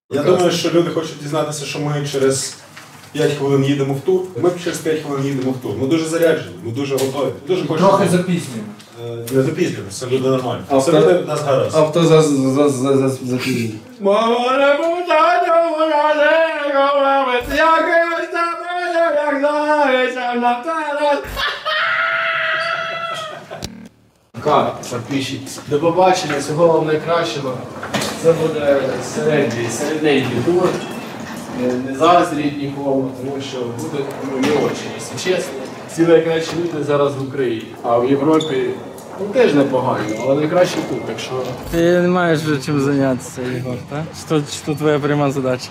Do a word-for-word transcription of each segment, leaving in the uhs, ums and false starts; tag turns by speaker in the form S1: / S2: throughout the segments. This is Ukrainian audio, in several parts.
S1: Я думаю, що люди хочуть дізнатися, що ми через п'ять хвилин їдемо в тур. Ми через п'ять хвилин їдемо в тур. Ми дуже заряджені, ми дуже готові. Дуже хочемо.
S2: Трохи запізнюємо.
S1: Не запізнюємо, це люди нормально. Це люди в нас гаразд.
S3: Авто запізнює. Ка, підписчики. До побачення, всього вам найкращого. Це буде середній, середненький тур. Не заздріть нікому, тому що буде ну, не очі, якщо чесно. Всі найкращі люди зараз в Україні, а в Європі ну, теж непогано, але найкраще тут, так що...
S4: Ти не маєш вже чим зайнятися, Єгор, так? Що, що твоя пряма задача?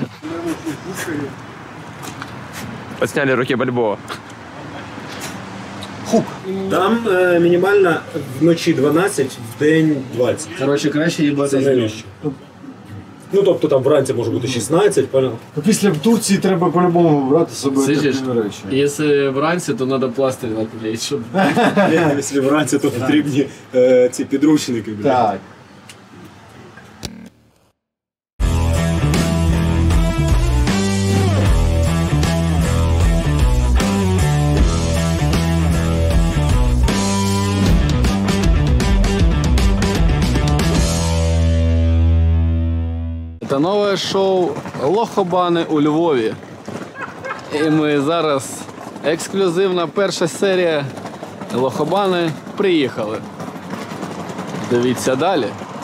S5: Подсняли руки Бальбоа.
S1: Хук. Там е, мінімально вночі дванадцять, в день двадцять.
S3: Коротше, краще їбати
S1: найвище. Ну, тобто там вранці може бути шістнадцять, понял?
S2: Після Турції треба по-любому брати з собою
S3: Сидиш,
S2: такі речі.
S3: якщо вранці, то треба пластир наклеїти, щоб...
S1: Якщо вранці, то потрібні е, ці підручники.
S2: Так.
S3: Це нове шоу «Лохобани» у Львові. І ми зараз ексклюзивна перша серія «Лохобани» приїхали. Дивіться далі.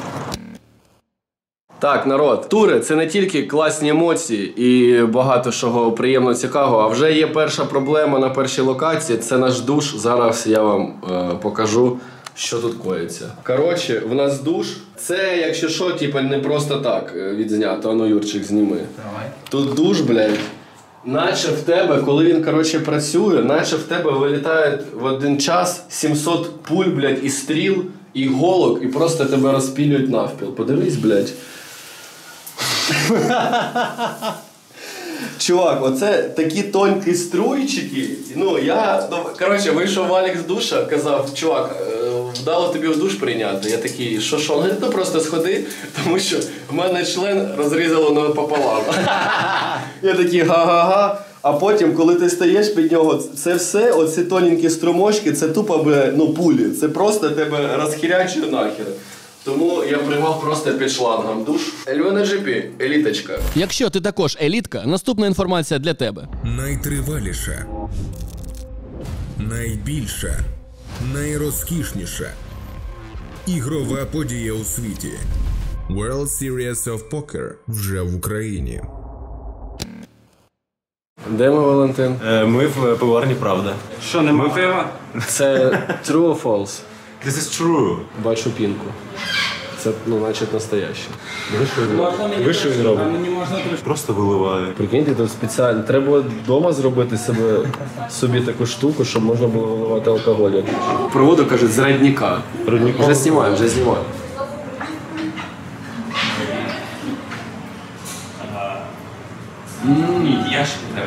S3: Так, народ, тури – це не тільки класні емоції і багато чого приємно цікавого, а вже є перша проблема на першій локації – це наш душ. Зараз я вам е, покажу, що тут коїться. Коротше, в нас душ. Це, якщо що, типу, не просто так відзнято. А ну, Юрчик, зніми.
S2: Давай.
S3: Тут душ, блядь, наче в тебе, коли він, коротше, працює, наче в тебе вилітає в один час сімсот пуль, блядь, і стріл, і голок, і просто тебе розпілюють навпіл. Подивись, блядь. Чувак, оце такі тонкі струйчики. Ну, я, ну, коротше, вийшов Валік з душа, казав, чувак, вдало тобі в душ прийняти. Я такий, що що? Ну, ну просто сходи, тому що в мене член розрізало напополам. Я такий, га-га-га. А потім, коли ти стаєш під нього, це все, оці тоненькі струмочки, це тупо, ну, пулі. Це просто тебе розхірячує нахер. Тому я приймав просто під шлангом душ. ел ві ен джі пі, еліточка.
S6: Якщо ти також елітка, наступна інформація для тебе.
S7: Найтриваліша, найбільша, найрозкішніша ігрова подія у світі. World Series of Poker вже в Україні.
S3: Де ми, Валентин?
S5: Е, ми в пивоварні «Правда».
S4: Що, нема пива?
S3: Це true or false?
S5: This is true.
S3: Бачу пінку. Це, ну, значить, настояще.
S5: Ви що він робить? Просто виливає.
S3: Прикиньте, тут спеціально. Треба вдома зробити себе, собі таку штуку, щоб можна було виливати алкоголь. Проводу, кажуть, з родника. Вже знімаємо, вже знімаємо.
S4: Я ж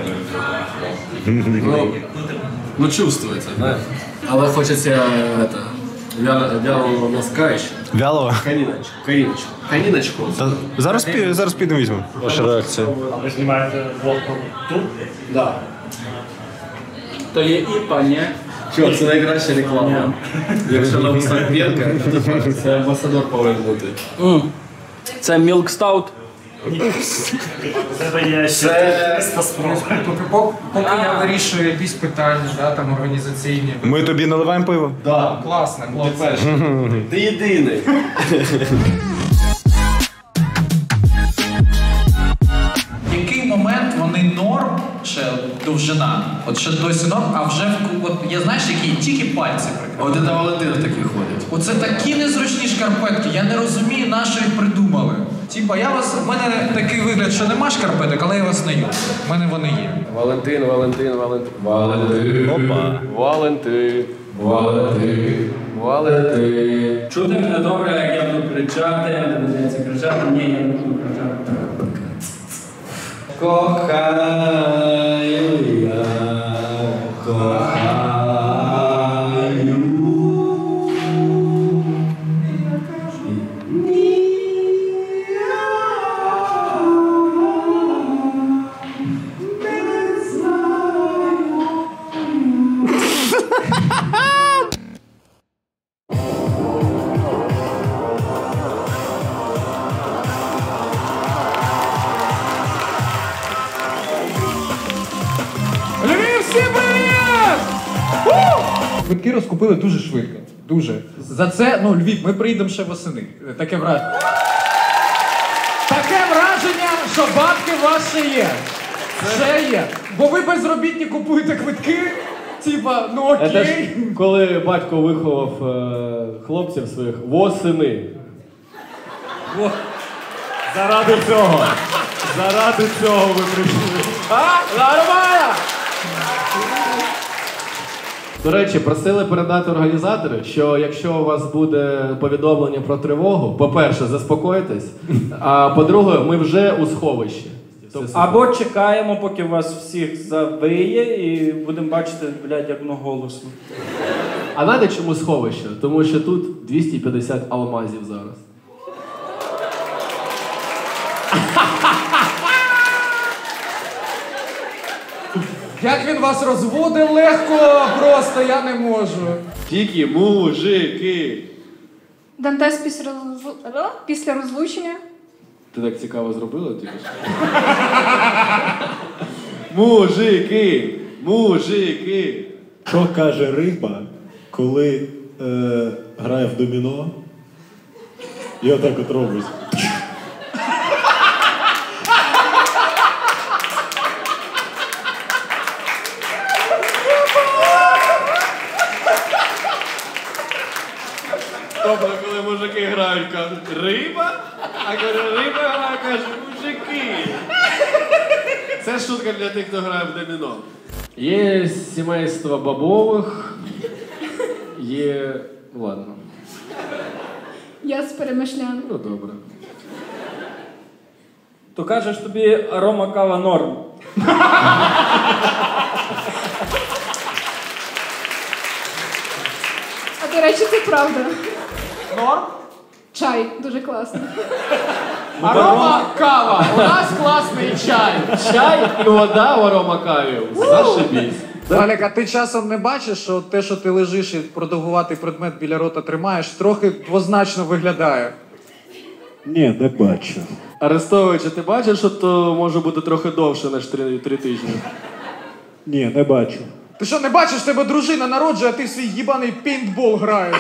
S3: Ну, ну чувствується, знаєш. Але хочеться это, вяло, вялого носка ще.
S5: Вялого?
S3: Каніночку, каніночку. Каніночку.
S5: Зараз, пі- зараз підемо візьмемо. Ваша реакція.
S4: Ви знімаєте влог тут?
S3: Да.
S4: То є іпа, ні?
S3: Чувак, це найкраща реклама. Якщо написати П'єрка, це амбасадор повинен бути.
S4: Це Milk Stout.
S2: Це поки я вирішую якісь питання, да, там організаційні.
S5: Ми тобі наливаємо пиво?
S3: Да.
S2: Класно, хлопці.
S3: Ти єдиний.
S8: В який момент вони норм, ще довжина, от ще досі норм, а вже в- от я знаєш, які тільки пальці прикривають.
S3: От це Валентин такі ходять.
S8: Оце такі незручні шкарпетки, я не розумію, на що їх придумали. Типа, я вас, в мене такий вигляд, що нема шкарпеток, але я вас не ю. В мене вони є.
S3: Валентин, Валентин, Валентин. Валентин. Опа. Валентин. Валентин. Валентин.
S4: Чути мене добре, як я буду кричати, не будеться кричати, ні, я не буду кричати.
S3: Кохаю я, кохаю.
S8: квитки розкупили дуже швидко. Дуже. За це, ну, Львів, ми приїдемо ще восени. Таке враження. Таке враження, що бабки у вас ще є. Ще є. Бо ви безробітні купуєте квитки, типа, ну окей.
S3: Це ж коли батько виховав е, хлопців своїх восени.
S5: О, заради цього. Заради цього ви прийшли.
S3: А? Нормально! До речі, просили передати організатори, що якщо у вас буде повідомлення про тривогу, по-перше, заспокойтесь, а по-друге, ми вже у сховищі.
S4: Або чекаємо, поки вас всіх завиє, і будемо бачити, блядь, як воно голосно.
S3: А знаєте чому сховище? Тому що тут двісті п'ятдесят алмазів зараз.
S2: Як він вас розводить легко, просто я не можу.
S3: Тільки мужики.
S9: Дантес після, розлу- після розлучення.
S3: Ти так цікаво зробила тільки що? Мужики! Мужики!
S5: Що каже риба, коли е, грає в доміно і отак от робить?
S3: Тобто, коли мужики грають, кажуть риба, а коли риба грає, кажуть мужики. Це шутка для тих, хто грає в доміно. Є сімейство бобових, є... ладно.
S9: Я з Перемишлян.
S3: Ну, добре.
S4: То кажеш тобі арома кава норм.
S9: А до речі, це правда.
S2: Норм?
S9: Чай дуже класний.
S2: Арома кава. У нас класний чай.
S3: Чай і вода в аромакаві. Зашибісь.
S8: Валік, а ти часом не бачиш, що те, що ти лежиш і продовгуватий предмет біля рота тримаєш, трохи двозначно виглядає?
S5: Ні, не бачу.
S3: Арестович, а ти бачиш, що то може бути трохи довше, ніж три, три тижні?
S5: Ні, не бачу.
S8: Ти що, не бачиш, тебе дружина народжує, а ти в свій їбаний пейнтбол граєш?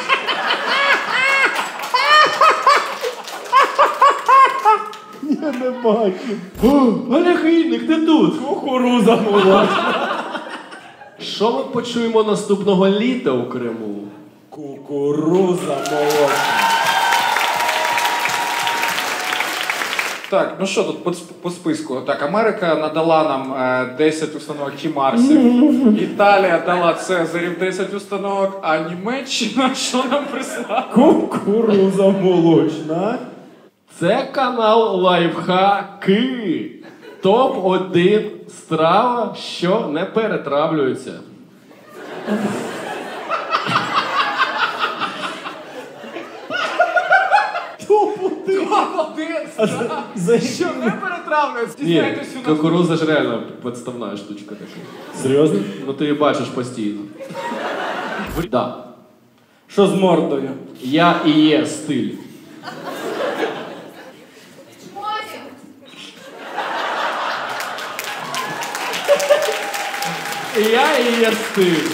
S5: Я не бачу.
S3: Олег Вінник, ти тут? Кукуруза молочна. Що ми почуємо наступного літа у Криму?
S5: Кукуруза молочна.
S8: Так, ну що тут по, сп- по списку? Так, Америка надала нам е, десять установок Хімарсів, Італія дала Цезарів десять установок, а Німеччина що нам прислала?
S5: Кукуруза молочна.
S3: Це канал Лайфхаки. топ один страва, що не перетравлюється.
S2: За що не перетравлюють?
S3: Ні,
S2: Стісняйтесь сюди.
S3: кукуруза ж реально підставна штучка така.
S5: Серйозно?
S3: Ну ти її бачиш постійно. Да.
S4: Що з мордою?
S3: Я і є стиль. Я і є стиль.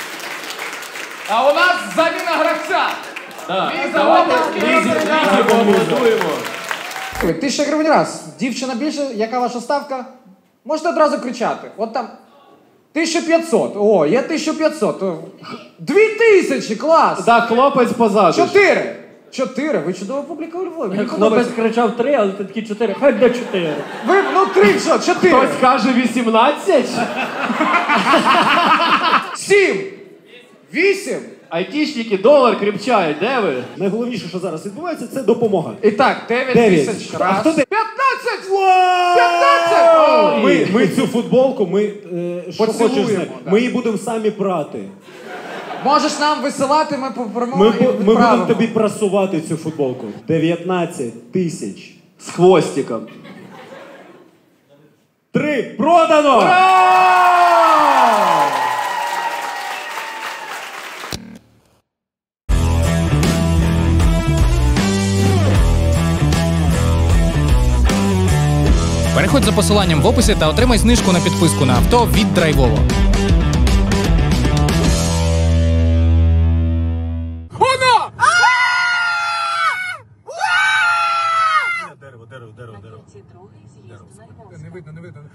S2: А у нас заміна гравця.
S3: Так,
S2: Ліза,
S3: давайте
S2: Ліза,
S3: Лізі,
S2: Ліза,
S3: Лізі поаплодуємо.
S8: Тисяча гривень раз. Дівчина більше, яка ваша ставка? Можете одразу кричати. От там тисяча п'ятсот. О, є тисяча п'ятсот. О, Дві тисячі, клас!
S3: Так, хлопець позаду.
S8: Чотири. Чотири. Ви чудова публіка у Львові. Мені
S4: Хлопець
S8: подобається.
S4: кричав три, але ти такі чотири. Хай де чотири.
S8: Ви, ну три, що, чотири.
S3: Хтось каже вісімнадцять?
S8: Сім. Вісім.
S3: Айтішники долар кріпчають, де ви?
S5: Найголовніше, що зараз відбувається, це допомога.
S8: І так, дев'ять
S5: Дев'ять.
S8: тисяч
S5: А
S8: раз.
S5: хто де-
S8: П'ятнадцять!
S5: Вау!
S8: П'ятнадцять!
S5: Ми, ми цю футболку, ми, е, що
S8: Поцілуємо,
S5: хочеш знати,
S8: да.
S5: ми її будемо самі прати.
S8: Можеш нам висилати, ми попремо
S5: Ми,
S8: і
S5: бу- ми
S8: відправимо.
S5: будемо тобі прасувати цю футболку. дев'ятнадцять тисяч.
S3: З хвостиком.
S5: Три. Продано!
S10: Переходь за посиланням в описі та отримай знижку на підписку на авто від Драйвово.
S5: дерево, дерево.
S2: Не видно, не видно.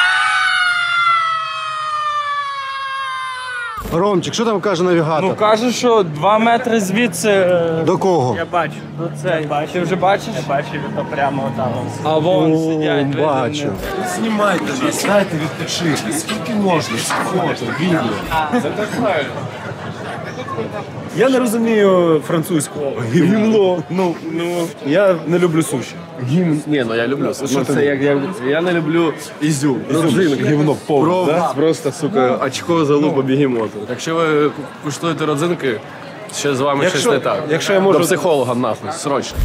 S11: Ромчик, що там каже навігатор?
S4: Ну каже, що два метри звідси. е,
S11: До кого?
S4: Я бачу. До цей. Ти вже бачиш? Я бачу, то прямо там. А вон сидять. видно,
S11: бачу.
S5: Знімайте нас, дайте відпочити. Скільки можна? Фото, відео.
S3: Це так правильно.
S5: Я не розумію французьку. Гімно. Ну, ну, я не люблю суші.
S3: Гімн. Ні, ну я люблю. Ну, це як я, я не люблю ізюм.
S5: Родзинок, гівно повне, да?
S3: Просто, сука, очко залупа бігемоту. Якщо ви куштуєте родзинки, ще з вами
S5: Якщо-
S3: щось не так.
S5: якщо я можу-
S3: До психолога, нахуй, срочно.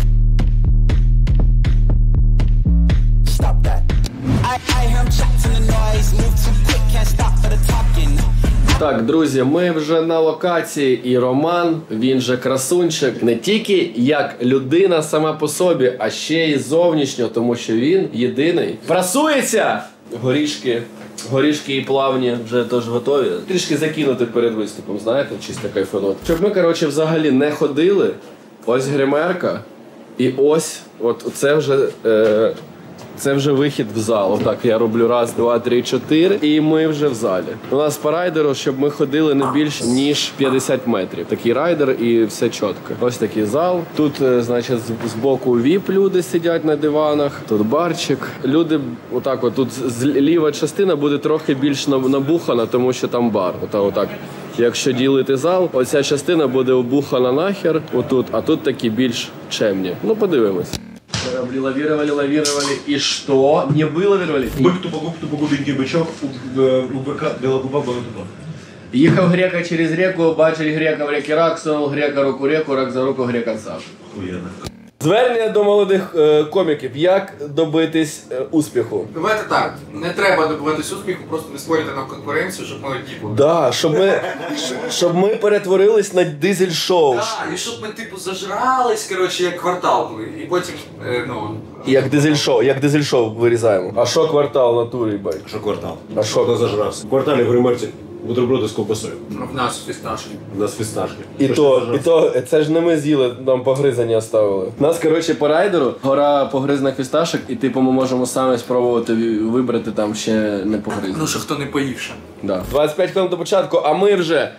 S3: Так, друзі, ми вже на локації, і Роман, він же красунчик, не тільки як людина сама по собі, а ще й зовнішньо, тому що він єдиний. Прасується! Горішки, горішки і плавні вже теж готові. Трішки закинути перед виступом, знаєте, чисто кайфанот. Щоб ми, коротше, взагалі не ходили, ось гримерка, і ось, от це вже... Е, Це вже вихід в зал. Отак я роблю раз, два, три, чотири, і ми вже в залі. У нас по райдеру, щоб ми ходили не більш ніж п'ятдесят метрів. Такий райдер і все чітко. Ось такий зал. Тут, е, значить, з- з боку віп люди сидять на диванах. Тут барчик. Люди, отак, от тут з- ліва частина буде трохи більш наб- набухана, тому що там бар. Ота, отак. Якщо ділити зал, оця частина буде обухана нахер, отут, а тут такі більш чемні. Ну, подивимось. Корабли лавировали, лавировали, и что? Не вылавировали?
S5: Бик тупогуб, тупогубенький бичок, у, у бика білогуба болотуба.
S3: Їхав грека через реку, бачить грека в реки рак, сунув грека руку реку, рак за руку, грека сав.
S5: Хуєнно.
S3: Звернення до молодих е, коміків. Як добитись е, успіху?
S2: Давайте так, не треба добиватись успіху, просто не створюйте нам конкуренцію, щоб ми одні були.
S3: Да, щоб ми, щ- щоб ми перетворились на дизель-шоу.
S2: Так, і щоб ми типу зажрались, коротше, як квартал були, і потім, е, ну...
S3: Як дизель-шоу, як дизель-шоу вирізаємо. А що квартал на турі, бать?
S5: Що квартал?
S3: А що?
S5: Хто зажрався? В кварталі в гримерці бутерброди з ковбасою.
S2: В нас фісташки.
S5: У нас фісташки.
S3: І
S5: Хто
S3: то,
S5: ще
S3: і то, це ж не ми з'їли, нам погризані оставили. Нас, коротше, по райдеру, гора погризаних фісташок, і типу ми можемо самі спробувати ві- вибрати там ще не погризані.
S2: Ну, що хто не поївши.
S3: Да. двадцять п'ять хвилин до початку, а ми вже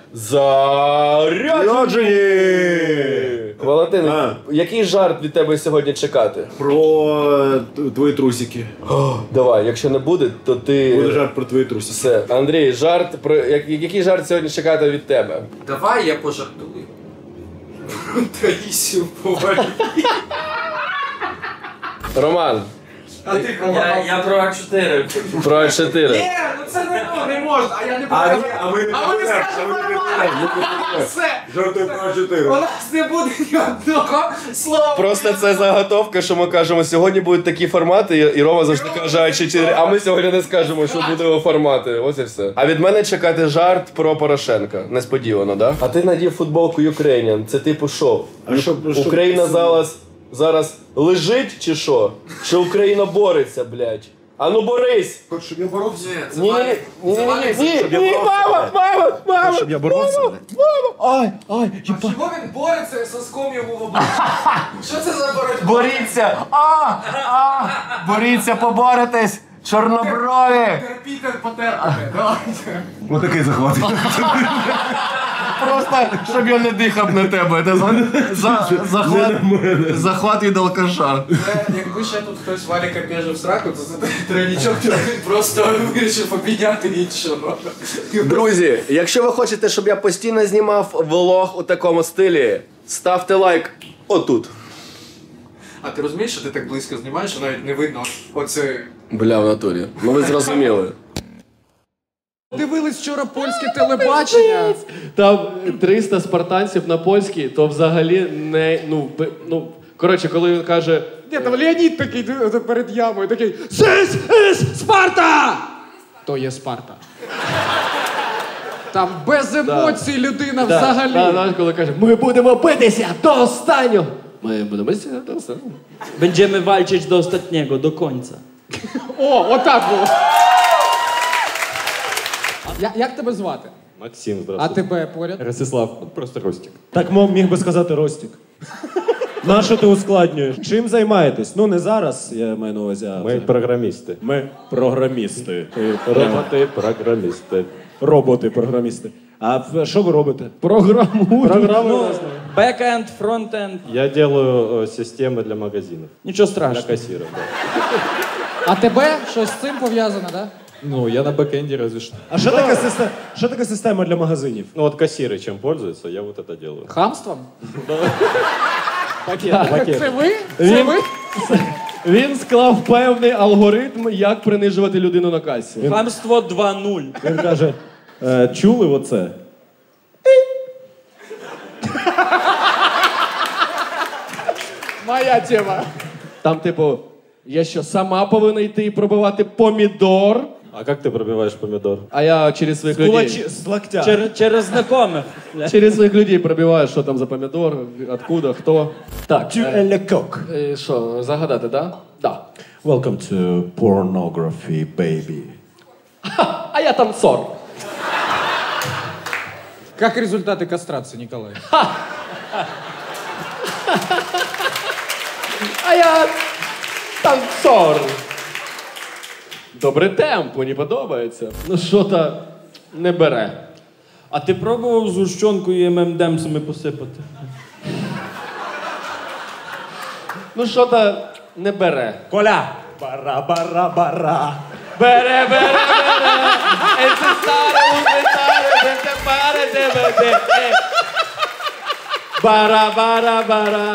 S3: заряджені! Валентин,
S5: А.
S3: який жарт від тебе сьогодні чекати?
S5: Про е, твої трусики.
S3: О, давай, якщо не буде, то ти...
S5: Буде жарт про твої трусики.
S3: Все. Андрій, жарт про... як- який жарт сьогодні чекати від тебе?
S2: Давай я пожартую. Таїсію повалі.
S3: Роман,
S2: А ти
S4: Я, я про А чотири.
S3: про А чотири.
S2: Ні, ну це не, не можна, а я не
S5: А,
S2: буду.
S5: ні, а ми не
S2: А ми не
S5: будемо,
S2: скажемо
S5: а ми не
S2: нормально.
S5: будемо.
S2: Все.
S5: Жартуй про чотири.
S2: У нас не буде ні одного слова.
S3: Просто це заготовка, що ми кажемо, сьогодні будуть такі формати, і і Рома завжди каже А чотири, а ми сьогодні не скажемо, що будемо формати. Ось і все. А від мене чекати жарт про Порошенка. Несподівано, да? А ти надів футболку Ukrainian. Це типу що?
S5: А що- що-
S3: Україна зараз, зараз лежить чи що? Чи Україна бореться, блядь? А ну борись!
S5: Хочеш, щоб я боровся?
S2: Ні, це
S3: Ні,
S2: Валя-
S3: ні,
S2: це
S3: ні,
S2: Валя-
S3: ні, ні,
S5: щоб я
S3: ні,
S5: боровся,
S3: мама,
S5: блядь.
S3: мама, мама,
S5: Щоб я боровся,
S3: мама,
S5: блядь.
S3: мама, ай, ай,
S2: А чого він бореться соском йому в обличчя? Що це за боротьба?
S3: боріться, а, а, боріться, поборитесь, чорноброві.
S2: Терпітер потерпите. Давайте.
S5: Ось такий захват.
S3: Просто, щоб я не дихав на тебе. Це за, за, захват, захват від алкаша.
S2: Це, якби ще тут хтось Валіка біжив в сраку, то це тройнічок, то він просто вирішив обійняти іншого.
S3: Друзі, якщо ви хочете, щоб я постійно знімав влог у такому стилі, ставте лайк отут.
S2: А ти розумієш, що ти так близько знімаєш, що навіть не видно оце...
S3: Бля, в натурі. Ну ви зрозуміли.
S8: Дивились вчора польське телебачення.
S3: Там триста спартанців на польській, то взагалі не, ну, ну, коротше, коли він каже,
S8: Ні, там Леонід такий перед ямою, такий «This is Спарта!» То є Спарта. Там без емоцій людина взагалі.
S3: Да, да, коли каже, ми будемо битися до останнього. Ми будемо битися до останнього.
S4: Będziemy walczyć do ostatniego, do końca.
S8: О, отак було. Я, як тебе звати?
S5: Максим,
S8: А
S5: здравствуй.
S8: тебе поряд?
S5: Ростислав, просто Ростик. Так міг би сказати Ростик. На що ти ускладнюєш? Чим займаєтесь? Ну не зараз, я маю на увазі. а
S12: Ми
S5: це-
S12: програмісти.
S5: Ми програмісти.
S12: Роботи-програмісти.
S5: Роботи-програмісти. А в- що ви робите?
S8: Програмую.
S5: Програму
S4: Ну, бекенд, фронтенд.
S12: Я делаю э, системы для магазинов.
S5: Нічого
S12: Для
S5: страшного.
S12: кассиров, да.
S8: А тебе щось з цим пов'язано, так? Да?
S12: Ну, я на бэкэнде разве что.
S5: А що таке система? Що таке система для магазинів?
S12: Ну вот кассиры чем пользуются, я вот это делаю.
S8: Хамством?
S5: Пакет, пакет.
S8: Це ви? Це
S3: Він-
S8: ви?
S3: Він склав певний алгоритм, як принижувати людину на касі.
S4: Хамство два нуль.
S5: Він каже, «Е, чули оце?
S3: Моя тема. Там, типу, я що, сама повинна йти і пробивати помідор,
S12: А как ты пробиваешь помидор?
S3: а я через своїх людей.
S5: Кулачі, з локтя.
S4: Через, через знайомих.
S3: Через своїх людей пробиваю, що там за помідор, откуда, хто. Так,
S5: Tu es le coq.
S3: е, що, загадати, так? Да? Да.
S5: Welcome to pornography, baby.
S3: А я танцор.
S8: Как результаты кастрации, Николай?
S3: А я танцор. Добрий темп, мені подобається. Ну що-то не бере.
S4: А ти пробував згущенкою і ем ем демсами посипати?
S3: Ну що-то не бере.
S5: Коля! Бара-бара-бара.
S3: Бере, бере, бере. E se stare un mentale, se te pare de vede. Bara, bara, bara.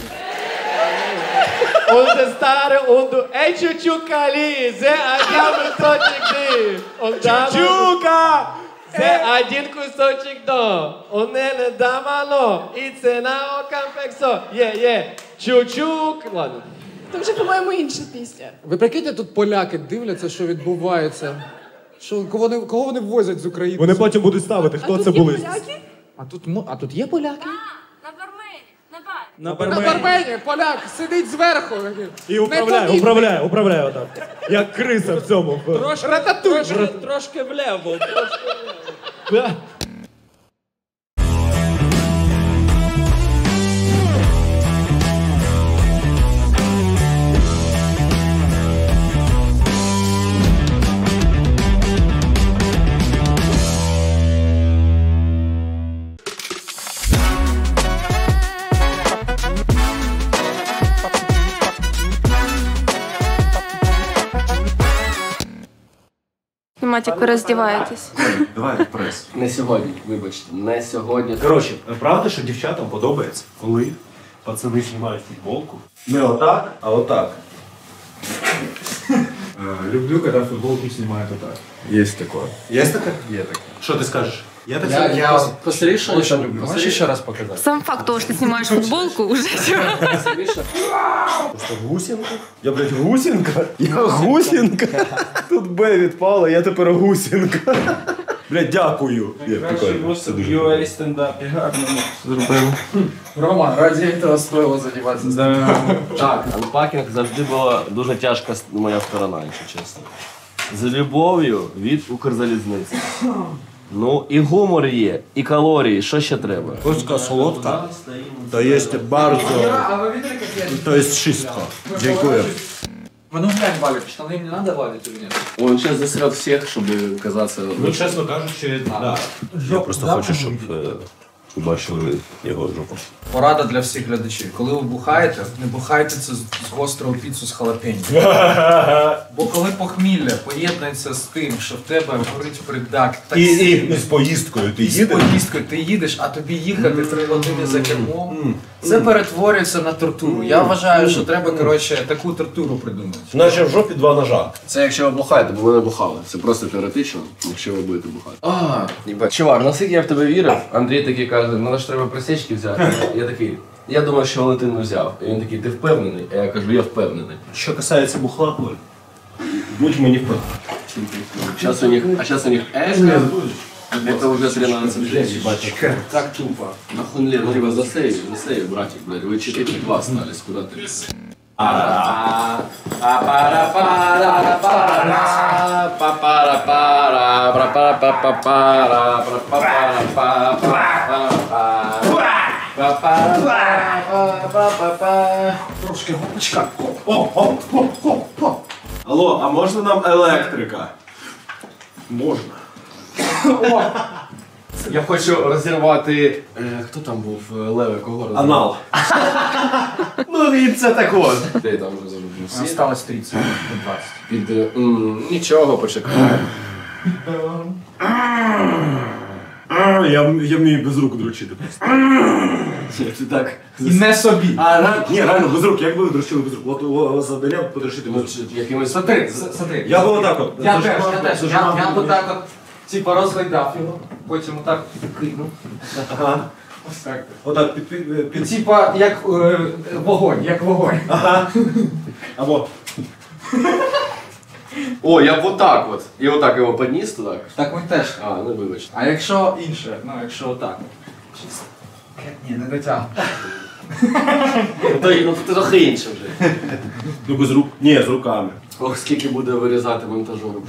S3: Un se stare un du... Ей, чучука лізе, а я кусочек ди. Чучука! Це один кусочек до. Оне не дамано. І це на окампексо. Є, є. Чучук. Ладно.
S9: Це вже, по-моєму, інша пісня.
S8: Ви прикиньте, тут поляки дивляться, що відбувається. Що, кого, вони, кого вони ввозять з України?
S5: Вони потім будуть ставити, хто це були.
S8: А тут, мо- а тут є поляки?
S4: На
S8: На
S4: бармені.
S8: бармені поляк сидить зверху.
S5: І управляє, управляє, управляє отак. Як криса в цьому. в-
S4: Трошки, трошки, трошки влево. Трошки...
S13: Матік, ви роздіваєтесь.
S1: Давай прес.
S3: Не сьогодні, вибачте, не сьогодні.
S1: Коротше, правда, що дівчатам подобається, коли пацани знімають футболку. Не отак, а отак. Люблю, коли футболку знімають отак. Є таке. Є таке? Є таке. Що ти скажеш? Я так
S2: Я, я
S3: Посмотришь,
S2: очень люблю. Можешь еще раз показать?
S13: Сам факт того, що ти знімаєш футболку, уже
S1: Просто гусінка? Я, блядь, гусінка? Я гусінка? Тут Б відпало, я тепер гусінка. Блядь, дякую. Є, прикольно. Це дуже
S4: ю ей стендапі гарно зробили.
S2: Рома, ради этого стоило заниматься.
S4: Да.
S3: Так, анпакінг завжди була дуже тяжка с- моя сторона, якщо чесно. З любов'ю від Укрзалізниці. Ну, і гумор є, і калорії, що ще треба?
S5: Курська солодка, то є bardzo,
S2: А вы видели, как я...
S5: то є wszystko. Дякую.
S2: Ну, глянь, Валик, штаны мне надо валить или нет?
S3: Он зараз засрет всіх, щоб казатися...
S1: Ну, чесно кажучи, да. Я просто хочу, щоб бачили його жопу.
S2: Порада для всіх глядачів. Коли ви бухаєте, не бухайте це з з гострого піцу з халапеньо. Бо коли похмілля поєднується з тим, що в тебе горить придак, так
S1: І,
S2: сильно,
S1: і з поїздкою ти
S2: і з
S1: їдеш?
S2: поїздкою ти їдеш, а тобі їхати три години за кермом, це перетворюється на тортуру. Я вважаю, що треба, коротше, таку тортуру придумати.
S1: Наче в жопі два ножа.
S3: Це якщо ви бухаєте, бо ви не бухали. Це просто теоретично, якщо ви будете бухати. А, ніби. Чувак, наскільки я в тебе вірив, Андрій такий каже, ну ж треба присічки взяти. Я такий, я думаю, що Валентин не взяв. І він такий, ти впевнений? А я кажу, я впевнений.
S1: Що касається бухла, Коль, будь мені впевнений.
S3: Сейчас у них, а сейчас у них эшка. Это уже тринадцать лет.
S2: Так тупо.
S3: Нахуй лет, ну, типа, засейв, засейв, братик, блядь. Вы четыре два остались, куда ты?
S8: Трошки гопочка.
S1: Алло, а можна нам електрика? Можна.
S3: Я хочу розірвати. Е, хто там був? Леве, кого розірвати?
S1: Анал.
S3: Ну він це так от. Де там вже забув?
S8: Осталось тридцять, двадцять.
S3: Під. е, м, Нічого, почекай.
S1: Я, я вмію без рук дрочити просто.
S3: Ти так.
S8: І не собі.
S1: А, ре- ні, реально, без рук. Як би ви дрочили без рук? От у вас завдання подрочити без
S3: Ну,
S1: рук.
S3: чи якимось.
S8: Смотри, с- смотри.
S1: Я був отак от.
S8: Я
S1: Зажимав-
S8: теж, я теж. Я,
S1: зажимав
S8: я
S1: руку.
S8: отак от, типа, розгойдав його, потім отак кинув.
S1: Ага.
S8: Ось так.
S1: Отак, під, під, під...
S8: Типа, як е, вогонь, як вогонь.
S1: Ага. Або...
S3: О, я б отак от. І отак його підніс туди.
S8: Так ми теж.
S3: А, ну вибачте.
S8: А якщо інше, ну якщо отак. Ні, не дотягну.
S3: Ну, то, ну то трохи інше вже.
S1: Ну без рук. Ні, з руками.
S3: Ох, скільки буде вирізати монтажеру.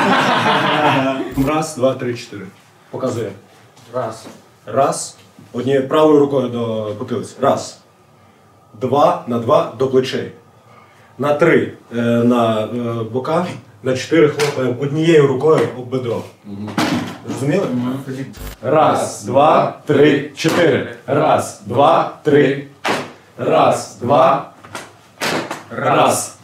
S1: Раз, два, три, чотири. Показує.
S8: Раз.
S1: Раз. Однією правою рукою до потилиці. Раз. Два на два до плечей. На три е, на е, бока. На чотири хлопаємо однією рукою об бедро. Зрозуміли? Раз, два, три, чотири. Раз, два, три. Раз, два. Раз.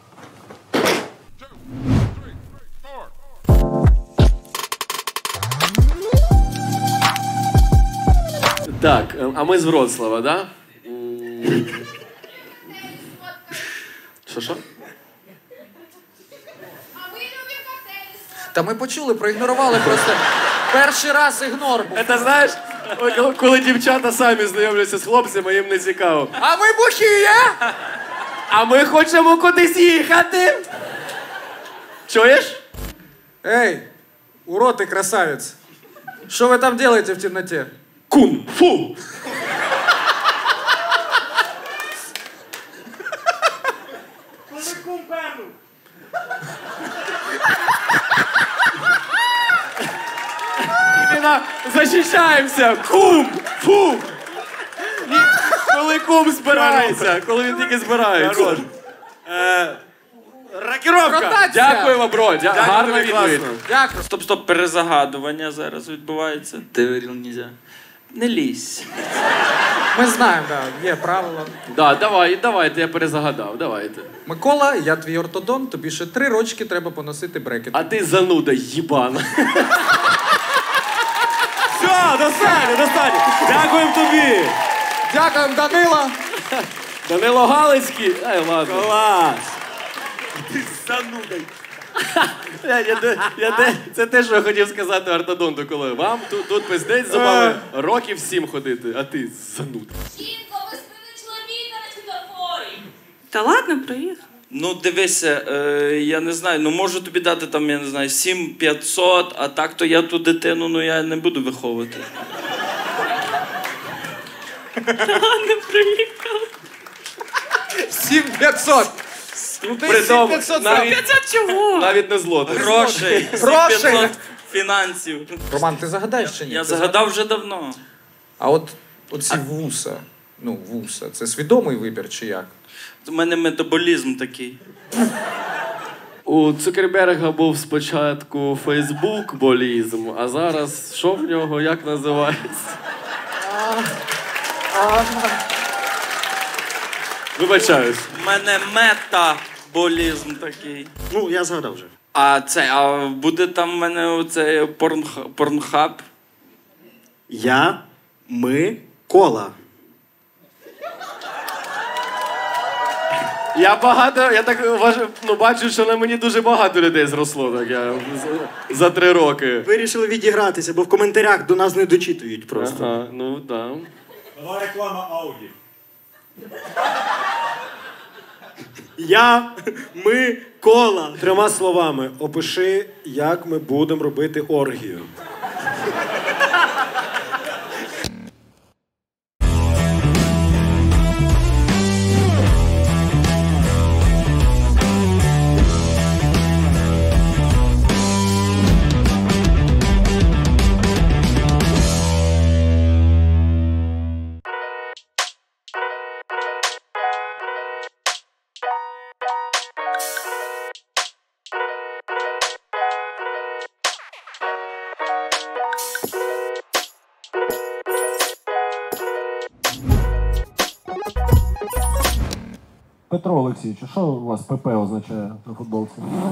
S3: Так, а ми з Вроцлава, да? Що що?
S8: Та ми почули, проігнорували просто. Перший раз ігнор був.
S3: Це знаєш, коли дівчата самі знайомляться з хлопцями, їм не цікаво.
S8: А ми бухі є?
S3: А ми хочемо кудись їхати. Чуєш?
S8: Эй, урод и красавец. Что вы там делаете в темноте?
S3: Кунг-фу! Защищаємося! Кум! Фу! Ні, коли кум збирається, коли він тільки збирається. Е, Рокіровка!
S8: Ротація!
S3: Дякуємо, бро! Дя- Гарна відповідь.
S8: Дякую.
S14: Стоп, стоп, перезагадування зараз відбувається. Ти говорив, нельзя. Не лізь.
S8: Ми знаємо, да, є правила.
S3: Да, давай, давайте, я перезагадав, давайте.
S8: Микола, я твій ортодонт, тобі ще три рочки треба поносити брекет.
S3: А ти зануда, їбана.
S1: Все, достатньо, достатньо. Дякуємо тобі.
S8: Дякуємо, Данила.
S3: Данило Галицький. Ай, ладно.
S1: Клас.
S3: Ти зануда. Я, я, я, я, це те, що я хотів сказати ортодонту, коли вам тут, тут пиздець зубами років сім ходити, а ти зануда.
S15: Жінко, ви спини чоловіка на світофорі.
S13: Та ладно, приїхав.
S14: Ну, дивися, е, я не знаю, ну можу тобі дати там, я не знаю, сім п'ятсот, а так то я ту дитину, ну я не буду виховувати.
S13: Та ладно, приїхав.
S8: сім тисяч п'ятсот. Ну ти сім п'ятсот
S3: навіть,
S13: п'ятсот чого?
S3: навіть не злотих.
S14: Грошей.
S8: Грошей.
S14: сім п'ятсот фінансів.
S8: Роман, ти загадаєш чи ні?
S14: Я
S8: Ти
S14: загадав вже давно.
S8: А от оці вуса, ну вуса, це свідомий вибір чи як?
S14: У мене метаболізм такий.
S3: У Цукерберга був спочатку фейсбук-болізм, а зараз що в нього, як називається? Вибачаюсь.
S14: У мене метаболізм такий.
S11: Ну, я згадав вже.
S14: А це, а буде там в мене оцей порнх, порнхаб?
S11: Я, ми, кола.
S3: Я багато, я так важ, ну, бачу, що на мені дуже багато людей зросло так, я, за, за три роки.
S11: Вирішили відігратися, бо в коментарях до нас не дочитують просто.
S3: Ага, ну так. Да.
S5: Нова реклама Ауді.
S11: Я, ми, кола. Трьома словами. Опиши, як ми будемо робити оргію.
S16: Петро Олексійович, що у вас ПП означає на футболці?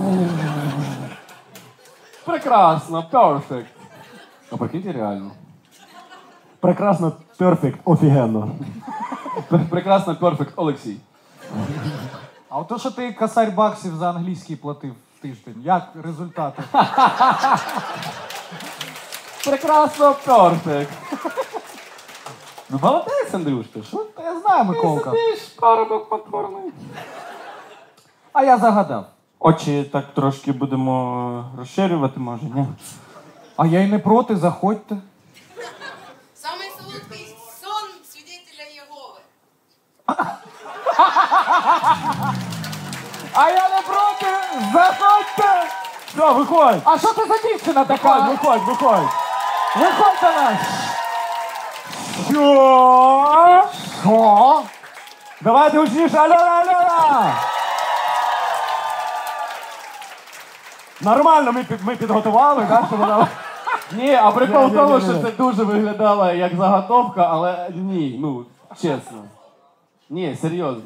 S16: Прекрасно, перфект. А прикиньте, реально. Прекрасно, перфект, офігенно. Прекрасно, перфект, Олексій.
S8: А от то, що ти косарь баксів за англійський платив в тиждень, як результати?
S16: Прекрасно, перфект. Ну, молодець, Андрюшка, що?
S8: Та я знаю, Миколка.
S16: Ти сидиш, парубок покорний.
S8: А я загадав.
S4: Очі так трошки будемо розширювати, може, ні?
S8: А я й не проти, заходьте.
S15: Самый солодкий сон свидетеля Єгови.
S8: А я не проти, заходьте!
S16: Все, виходь!
S8: А що це за дівчина така?
S16: Виходь, виходь, виходь!
S8: Виходь до нас! Що? Що?
S16: Давайте гучніше, алло, алло! Нормально, ми, під, ми підготували, так, щоб вона...
S4: Ні, а прикол в
S16: Ні,
S4: тому,
S16: ні, ні,
S4: що
S16: ні.
S4: це дуже виглядало як заготовка, але ні, ну, чесно. Ні, серйозно.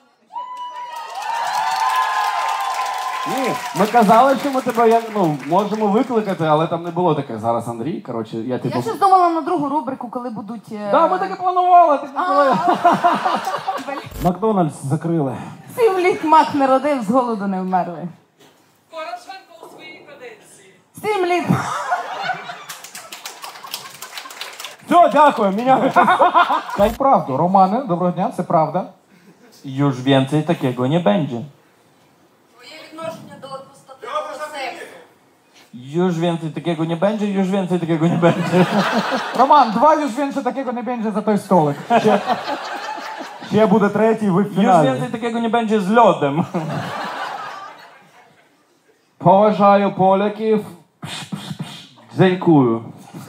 S4: Ні, ми казали, що ми тебе як, ну, можемо викликати, але там не було таке. Зараз Андрій, коротше, я типу...
S9: Я щось думала на другу рубрику, коли будуть. е,
S4: Да, ми так і планували, так і коли...
S16: Макдональдс закрили.
S9: Сім літ мак не родив, з голоду не вмерли.
S15: Порошенко у своїй каденції.
S9: Сім літ.
S16: Все, дякую, міняю.
S8: Та й правду, Романе, доброго дня, це правда.
S4: Już więcej takiego nie będzie.
S15: Твоє відношення до двостатевого сексу.
S4: Już więcej takiego nie będzie, już więcej takiego nie będzie.
S8: Роман, два już więcej takiego nie będzie за той столик.
S16: Ще, ще буде третій, ви в
S4: Już
S16: фіналі.
S4: więcej takiego nie będzie z lodem. Поважаю поляків. Пш, пш, пш. Dziękuję.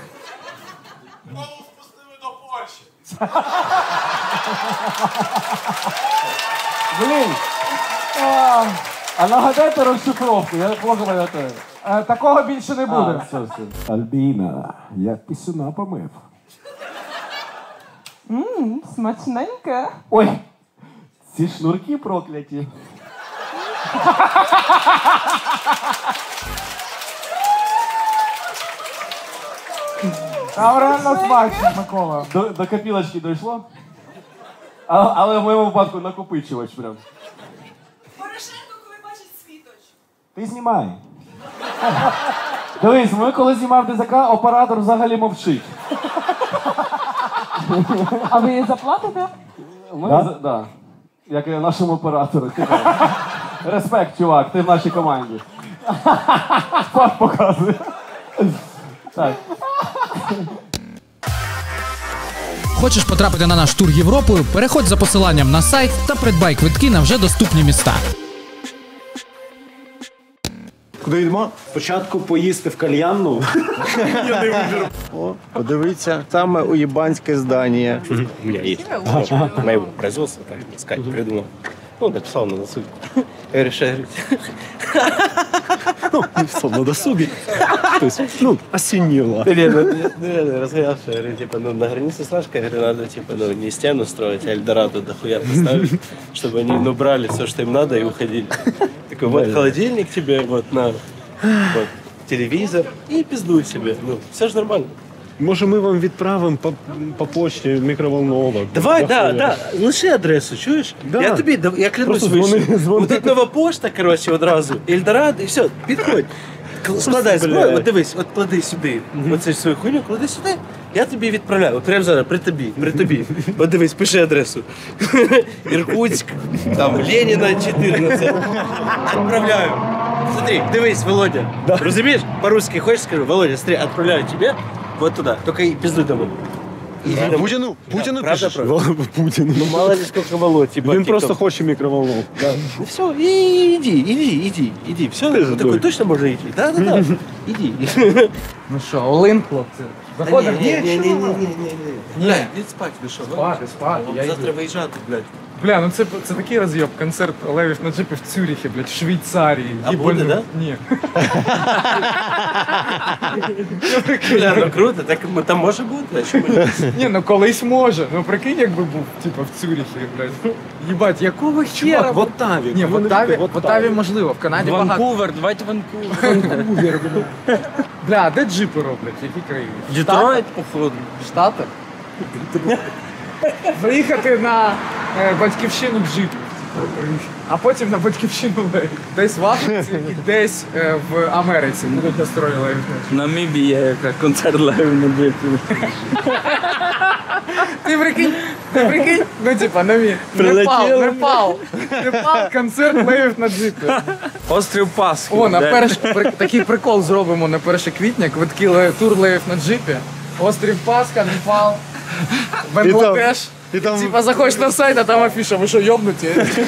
S16: Блін. А, а нагадайте розшифровку, я плохо пам'ятаю.
S8: Е, такого більше не буде.
S16: А, все, все. Альбіна, я пісюна помив.
S9: Ммм, смачненьке.
S16: Ой, ці шнурки прокляті.
S8: Там реально смачно, Микола.
S16: До, до копілочки дійшло? А, але в моєму випадку накопичувач прям.
S15: Порошенко, коли бачить світоч.
S16: Ти знімай. Дивись, ми коли знімав ДЗК, оператор взагалі мовчить.
S9: А ви заплатите?
S16: Ми, да? За, да. Як і нашому оператору. Типу. Респект, чувак, ти в нашій команді. Факт показує. Так.
S10: Хочеш потрапити на наш тур Європою? Переходь за посиланням на сайт та придбай квитки на вже доступні міста.
S11: Куди йдемо? Спочатку поїсти в кальянну.
S17: О, подивіться, саме уєбанське здання.
S18: У меня есть. Моего производства, так сказать, придумал. Ну, написал на досуге. Я решаю,
S11: Ну, написал на досуге. То есть, ну, осенило.
S18: разгонялся, я говорю, типа, ну, на границе с Рашкой, я говорю, надо, типа, ну, не стену строить, а Эльдорадо дохуя поставить, чтобы они, ну, брали все, что им надо, и уходили. Такой, вот холодильник тебе, вот, на, вот, телевизор, и пиздуй себе, ну, все же нормально.
S11: Може, ми вам відправимо по, по почті мікроволновок.
S18: Давай, да, да, лиши адресу, чуєш?
S11: Да.
S18: Я тобі, да- я клянусь,
S11: Просто дзвони,
S18: вийшов.
S11: дзвони.
S18: Тут нова пошта, коротше, одразу, Ельдорадо, і все, підходь. Кл- Складай зброю,
S11: Блядь.
S18: от дивись, от клади сюди. Оце свою хуйню, клади сюди, я тобі відправляю. От прямо зараз, при тобі, при тобі. От дивись, пиши адресу. Іркутськ, там, Леніна, чотирнадцять. Відправляю. Смотри, дивись, Володя. Розумієш? По-русски хочеш, скажу, Володя, смотри, відправляю тебе вот туда, только и пиздуй домой. Иди домой.
S11: Путіну, Путіну
S18: Да, правда,
S11: пишеш?
S18: правда.
S11: Путіну.
S18: Ну мало ли сколько Володь, типа.
S11: Він
S18: типа-
S11: просто хоче мікроволновку. Да.
S18: Ну все, и иди, иди, иди, иди. Все,
S11: Ты
S18: такой
S11: же
S18: точно можно идти? Да, да, да. Иди.
S8: Ну що, Олин, хлопці. Заходимо?
S18: Не, не, не, не, не, не.
S8: Ні.
S18: Блядь, иди спать, вы что?
S8: Спати, спати. Я
S18: Завтра
S8: йду.
S18: выезжать, блядь.
S8: Бля, ну це, це такий роз'єб. Концерт Левів на джипі в Цюрихі, блядь, в Швейцарії.
S18: А буде, да?
S8: Ні.
S18: Бля, ну круто, так там може бути, а чому ні?
S8: Ні, ну колись може. Ну прикинь, якби був, типу, в Цюрихі, блядь. Їбать, якого хера?
S18: Чувак, в Оттаві.
S8: Ні, в Оттаві, в Оттаві можливо, в Канаді багато.
S14: Ванкувер, давайте Ванкувер.
S8: Ванкувер, бля. Бля, а де джипи роблять? Які країни?
S18: Детройт, походу.
S8: Штати? Приїхати на е, батьківщину джипів. А потім на батьківщину Левів. Десь в Африці і десь е, в Америці будуть настрої Левів.
S14: Намібія, яка концерт Левів на джипі.
S8: Ти прикинь, ти прикинь, ну типа, нові.
S14: Прилетіли.
S8: Непал, Непал. Непал, концерт Левів на джипі.
S14: Острів Пасхи.
S8: О, на перш... при... такий прикол зробимо на перше квітня, квитки Лев- тур Левів на джипі. Острів Пасха, Непал, Бангладеш.
S17: І там...
S8: Типа заходиш на сайт, а там афіша, ви що, йобнуті?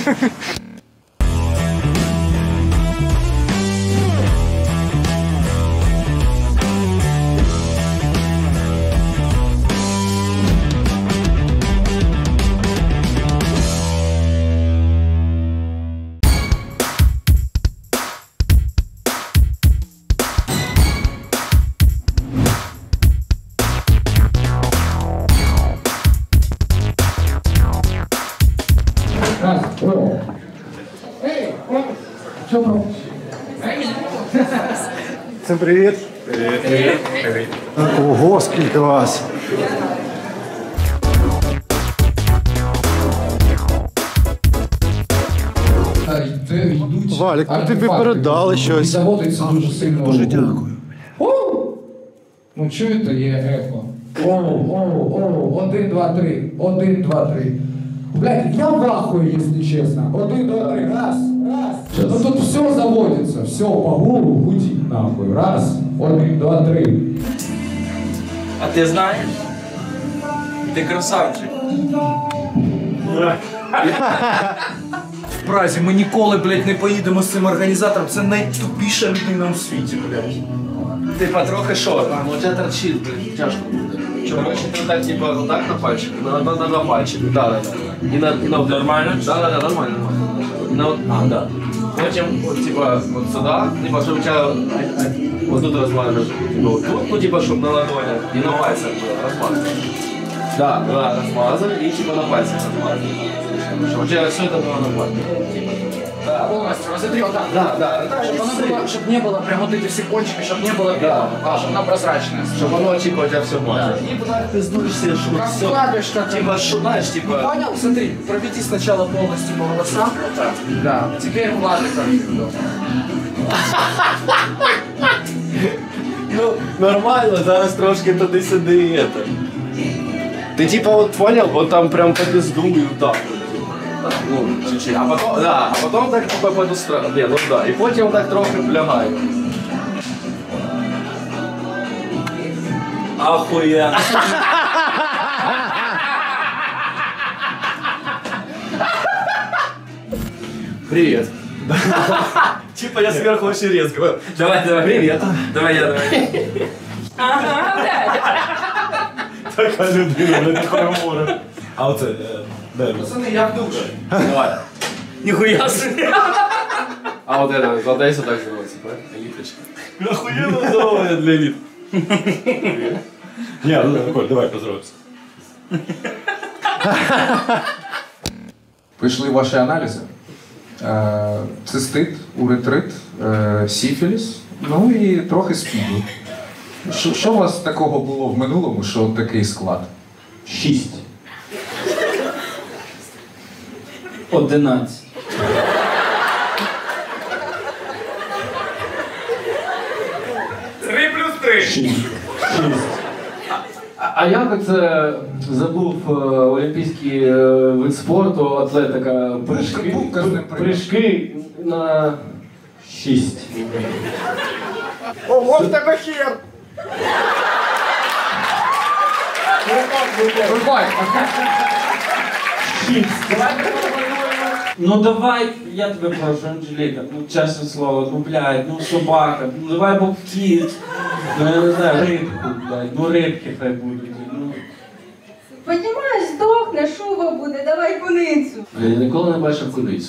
S17: Всім привіт.
S8: Привіт. Привіт.
S17: Ого, скільки вас. Валік, ми тобі передали щось.
S8: Заводиться дуже сильно.
S17: Дуже дякую.
S8: Ну чуєте, є ехо. Оу, оу, оу, один, два, три, один, два, три. Блядь, я в ахуе, если честно. Один, два, три, раз, раз. Ну тут все заводится, все по гулу гудит нахуй. Раз, один, два, три.
S14: А ти знаєш? Ти красавчик.
S2: В Празі ми ніколи, блядь, не поїдемо з цим організатором. Це найтупіша людина у світі, блядь.
S3: Типа трохи що, ну у тебе торчить, блін, тяжко буде. Короче, ти так, типа, отак на пальчик, на, на, на два пальчика, да, да, да. І на, і на нормально? Да, да, да, нормально, нормально. І на, а, да. Потім, от, типа, от сюди, типа, щоб у тебе, вот тут розмажеш, типа, вот тут, ну, типа, щоб на ладонях, і на пальцях було, розмазати. Да, да, розмазав, і, типа, на пальцях розмазав. Щоб у тебе все это було нормально. Да,
S8: полностью разотри вот так.
S3: Да, да.
S8: Чтобы, оно было, чтобы не было прям вот эти все кончики, чтобы не было белого, а, чтобы она прозрачная.
S3: Чтобы оно, типа, у тебя все мазало. И потом ты сдуешься, чтобы
S8: Как
S3: все...
S8: складываешь, как
S3: Типа, что, знаешь, типа...
S8: Не понял? Смотри, проведи сначала полностью по волосам. Вот так. Да. Теперь влажный как
S3: Ну, нормально, зараз трошки туди-сюди і это. Ти типа вот понял, вот там прям по пизду и вот так вот. Ну, чуть-чуть. А потом, да, а потом так по по ту сторону. Не, ну да. І потім так трохи плягаю.
S14: Ахуя.
S3: Привет. Типа я сверху очень резко. Давай, давай. Привет. Давай я, давай.
S15: Ага, блядь.
S1: Така людина, не такою море. А оце, е, де?
S8: Пацаны, я в душе.
S3: Давай.
S14: Ніхуя собі.
S3: А вот это, вот это так называется, правильно? Элиточка.
S1: Охуєнно здоров'я для еліт. Ні, ну Коль, давай поздоровайся.
S2: Прийшли ваші аналізи. Е, цистит, уретрит, е, сіфіліс, ну і трохи спіду. Що, що у вас такого було в минулому, що такий склад? Шість.
S14: Одинадцять.
S8: Три плюс три.
S16: А як це забув е, олімпійський е, вид спорту, атлетика, прыжки, прыжки на шість.
S8: Ого, в тебе хер! Рубай!
S14: Ну давай, я тебе прошу, Анжеліка, ну чесне слово, ну блядь, ну собака, ну давай бобки, ну я не знаю, рибку, блядь, ну рибки хай будуть, ну.
S15: Понимаешь, сдохнуть
S19: пахне, шуба буде, давай куницю.
S4: Я ніколи не бачив куницю.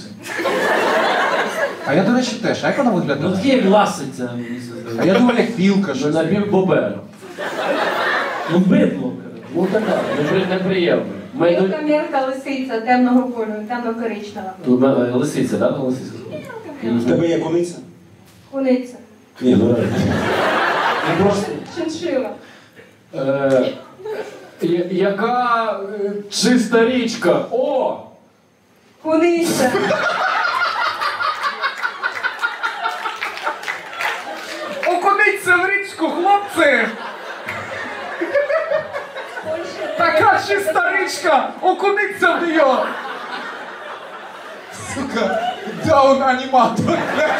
S2: А я, до речі, теж. А як вона виглядає?
S4: Ну такі як ласиця.
S2: А я думав, як білка,
S4: що
S2: щось.
S4: напівбобер. Ну бидло, ну така, непри- неприємно. Ми
S19: Білка, мілка, лисиця, темного кольору, темно-коричнева.
S4: тут е, лисиця, так? Лисиця.
S1: В тебе є куниця?
S19: Куниця.
S1: Ні, ну реально.
S4: Ну, просто,
S19: Шиншила.
S4: е, я- яка е, чиста річка? О!
S19: Куниця.
S2: Окуниться в річку, хлопці! Така чиста річка! Окуниться в неї! Сука, даун аніматор, блядь!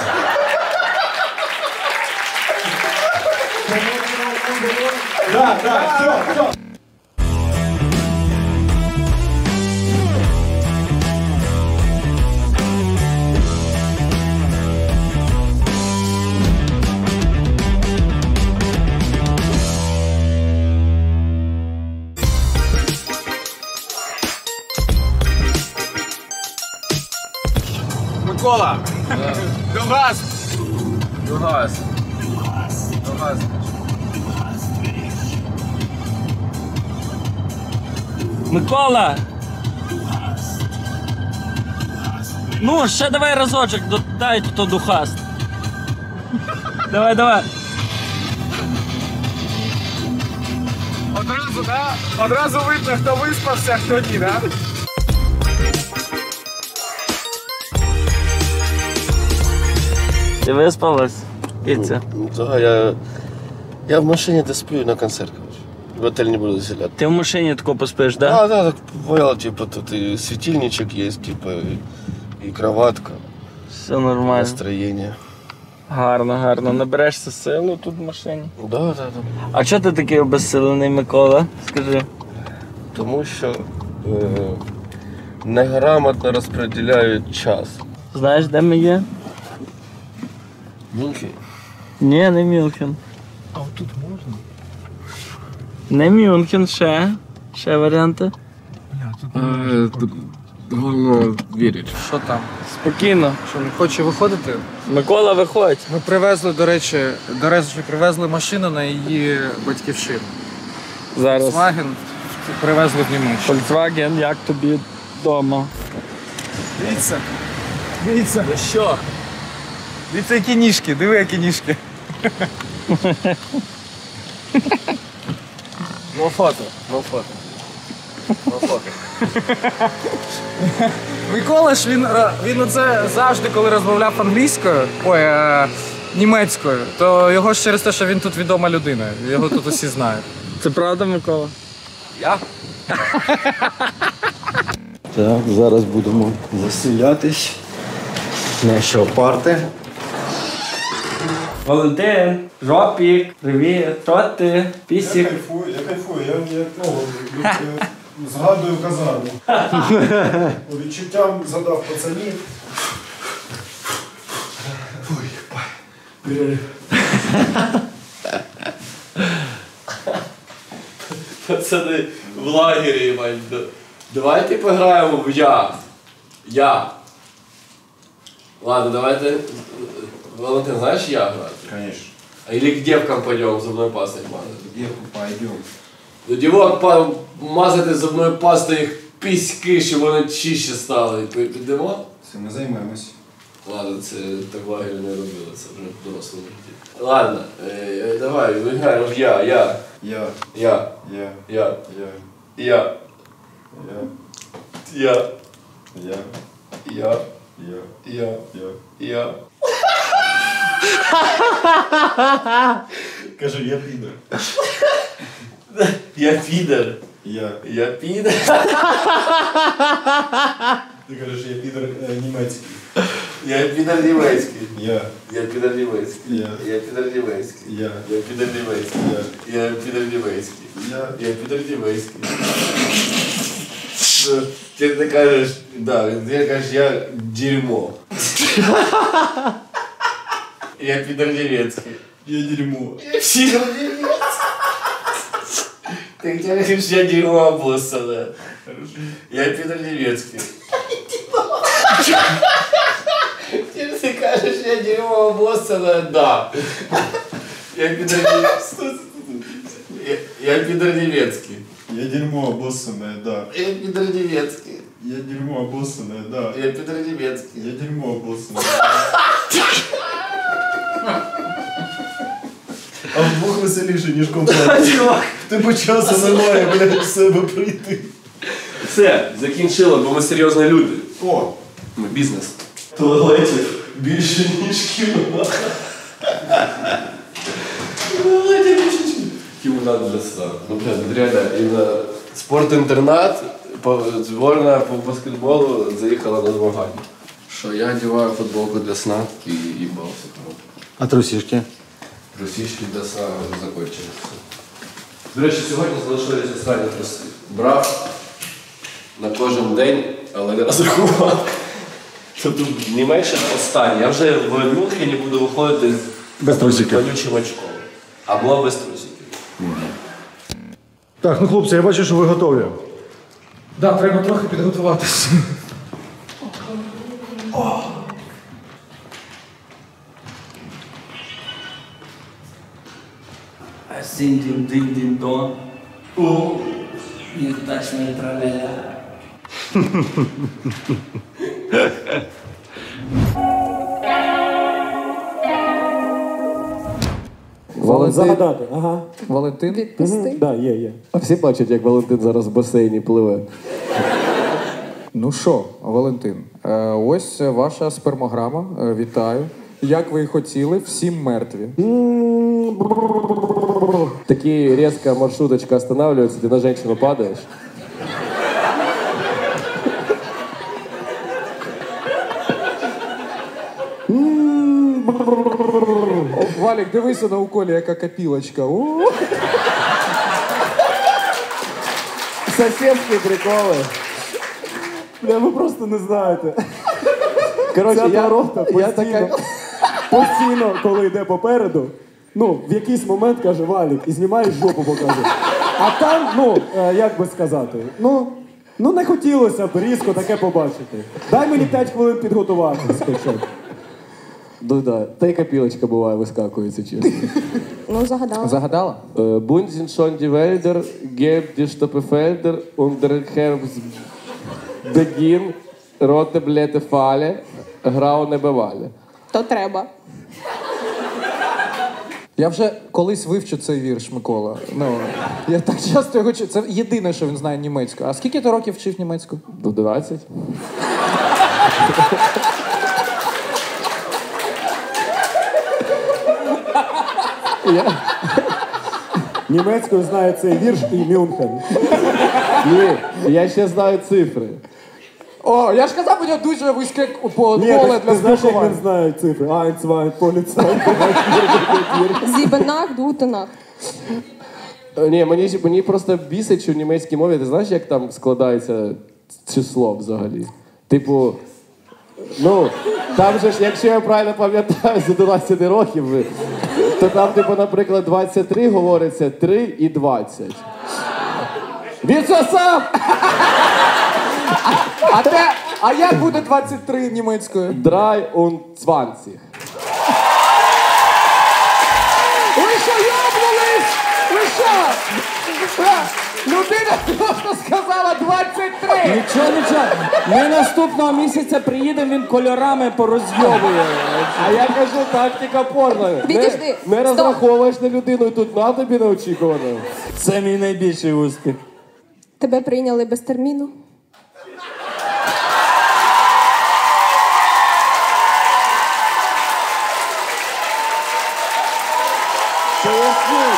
S1: Да, да, все, все.
S2: Микола! До газ! До газ! До газ!
S14: Микола! Ну, ще давай разочок, до- дай то духаст. Давай, давай.
S2: Одразу, да? Одразу видно, хто виспався, хто ні, да?
S14: Ти виспалась? Іця?
S18: Да, я, я в машині де сплю на концерт, короче. В готель не буду заселяти.
S14: Ти в машині тако поспиш, да?
S18: Да, да, так понял, типа тут и светильничек есть, типа, и, и кроватка.
S14: Все нормально.
S18: Настроєння.
S14: Гарно, гарно. Наберешся силу тут в машині.
S18: Да, да, да.
S14: А чого ти такий обезсилений, Микола? Скажи.
S18: Тому що е, неграмотно розподіляють час.
S14: Знаєш, де ми є?
S18: Мюнхен.
S14: Ні, не Мюнхен.
S18: А тут можна?
S14: Не Мюнхен, ще. Ще варіанти.
S2: Головне вірить. Що там?
S14: Спокійно.
S2: Що, не хоче виходити?
S14: Микола, виходь.
S2: Ми привезли, до речі, до речі, привезли машину на її батьківщину.
S14: Зараз.
S2: Volkswagen привезли в Німеччину.
S14: Volkswagen, як тобі вдома?
S2: Дивіться. Дивіться.
S14: Ну що?
S2: Дивіться, які ніжки, диви, які ніжки.
S18: Ну фото, ну фото. Ну фото.
S2: Микола ж він, він оце завжди, коли розмовляв англійською, ой, е, німецькою, то його ж через те, що він тут відома людина. Його тут усі знають.
S14: Це правда, Микола?
S2: Я?
S17: Так, зараз будемо заселятись. На що, парти?
S14: Валентин, жопік, привіт, що ти? Пісік.
S5: кайфую, я кайфую, я як ну, згадую казарму. По відчуттям задав пацанів. Ой, перерив.
S3: Пацани в лагері, мать. Давайте пограємо в я. Я. Ладно, давайте. Валентин, знаєш я грати?
S5: Конечно.
S3: А или к девкам пойдем зубной пастой мазать?
S5: Девку пойдем.
S3: До дівок па- мазати зубною пастою їх піськи, щоб вони чище стали. Підемо?
S5: Це ми займемось.
S3: Ладно, це так в лагері не робили, це вже в дорослому житті. Ладно, е, е, давай, виграємо в я, я.
S5: Я.
S3: Я.
S5: Я.
S3: Я.
S5: Я.
S3: Я.
S5: Я.
S3: Я.
S5: Я.
S3: Я.
S5: Я.
S3: Я.
S5: Я.
S3: Я.
S5: Кажи, я підер.
S3: Я підер.
S5: Я.
S3: Я підер.
S5: Ти кажеш, я підер е, німецький.
S3: Я підер німецький.
S5: Я.
S3: Я підер німецький.
S5: Я.
S3: Я підер німецький.
S5: Я.
S3: Я підер німецький.
S5: Я.
S3: Я підер німецький.
S5: Я.
S3: Я підер німецький. Ну, Ти не кажеш, да, ти кажеш, я дерьмо. Я підер німецький.
S5: Я дерьмо.
S3: Я підер німецький. Ти кажеш, я дерьмо обоссане.
S5: Хорошо.
S3: Я підер німецький. Ти кажеш, я дерьмо обоссане, да. Я підер німецький. Я підер німецький.
S5: Я дерьмо обоссанное, да.
S3: Я підер німецький.
S5: Я дерьмо обоссанное, да.
S3: Я підер німецький.
S5: Я дерьмо обоссанное. А вдвох веселіше, ніж компанія. Ти по часу немає, блядь, в себе прийти.
S3: Все, закінчили, бо ми серйозні люди.
S5: О,
S3: ми бізнес. Туалетів більше, ніж кімнат. Туалетів більше, ніж кімнат для сна. Ну, блядь, реально, і на спортінтернат, зборна по баскетболу заїхала на змагання. Що, я одягаю футболку для сна і їбався.
S17: А трусішки?
S3: Трусішки для сна вже закінчилися. До речі, сьогодні залишились останні труси. Брав на кожен день, але не розрахував. Тобто не менше останній. Я вже в Мюнхені буду виходити з
S17: без трусиків.
S3: колючим очком. Або без трусиків.
S11: Так, ну хлопці, я бачу, що ви готові.
S8: Так, да, треба трохи підготуватися.
S20: I sing ding ding ding dong. Oh, you touch me, tralala.
S1: Валентин.
S11: Загадати, ага.
S8: Валентин?
S11: Так, да, є, є.
S1: А всі бачать, як Валентин зараз в басейні пливе.
S2: Ну що, Валентин, е, ось ваша спермограма. Е, Вітаю. Як ви і хотіли, всім мертві.
S1: Таки резко маршруточка останавливается, ты на женщину падаешь.
S2: О, Валік, дивися на уколі, яка копілочка. У.
S1: Сосідські приколи.
S11: Бля, ви просто не знаєте.
S1: Коротше,
S11: Ця
S1: я-
S11: дорога
S1: я
S11: постійно,
S1: така-
S11: постійно, коли йде попереду, ну, в якийсь момент каже Валік, і знімаєш жопу, показує. А там, ну, е, як би сказати, ну, ну не хотілося б різко таке побачити. Дай мені п'ять хвилин підготуватися спочатку.
S1: Ну да, та й копілочка буває, вискакується, чесно.
S21: Ну, загадала.
S2: Загадала?
S1: Бунзін шон ді Вельдер, геб ді Штопефельдер, ундерхербс Бегін, роте блете фале, грау не бивале.
S21: То треба.
S2: Я вже колись вивчу цей вірш, Микола. Ну, я так часто його чую. Це єдине, що він знає німецьку. А скільки ти років вчив німецьку?
S1: До двадцять.
S11: Я... Німецькою знає цей вірш і Мюнхен.
S1: Ні, я ще знаю цифри.
S2: О, я ж казав, у нього дуже вузьке по-
S11: Ні,
S2: поле
S11: ти,
S2: для
S11: ти знаєш, як
S2: спілкування.
S11: він знає цифри? Ein, zwei, поліцай.
S21: Зібенах, дутенах.
S1: Е, Ні, мені, мені просто бісить, що в німецькій мові, ти знаєш, як там складається число взагалі? Типу, ну, там же ж, якщо я правильно пам'ятаю, з одинадцяти років, ви, то там, типу, наприклад, двадцять три говориться три і двадцять. Відсосав!
S2: А, те, а як буде двадцять три німецькою?
S1: Drei und zwanzig.
S2: Ви що, йобнулись? Ви що? Е, Людина просто сказала двадцять три.
S4: Нічого, нічого. Ми наступного місяця приїдемо, він кольорами порозйобує.
S1: А я кажу, тактика порно.
S21: Відійди.
S1: Не, не розраховуєш на людину, і тут на тобі неочікувано.
S4: Це мій найбільший успіх.
S21: Тебе прийняли без терміну.
S11: Поясніть.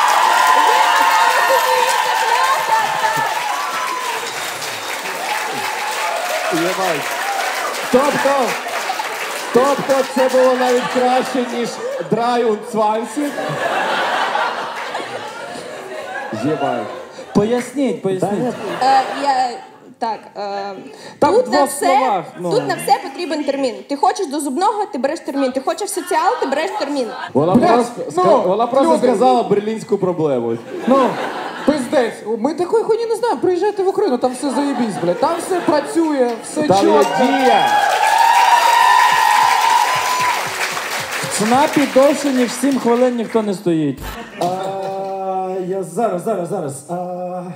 S1: Єбать. Тобто, тобто це було навіть краще, ніж Drei und zwanzig. Єбать.
S4: Поясніть, поясніть.
S21: Е, я, так, е,
S4: Так, в
S21: тут, на
S4: двох
S21: все,
S4: словах, ну.
S21: тут на все потрібен термін. Ти хочеш до зубного, ти береш термін. Ти хочеш соціал, ти береш термін.
S1: Вона
S2: Блядь,
S1: просто,
S2: ну,
S1: ска- вона просто
S2: люди.
S1: сказала берлінську проблему.
S2: Ну, без пиздець. Ми такої хуйні не знаємо. Приїжджайте в Україну, там все заєбісь, блядь. Там все працює, все
S11: Там є
S2: чітко.
S11: дія.
S4: В ЦНАПі довше, ніж сім хвилин ніхто не стоїть.
S11: А, я зараз, зараз, зараз. А...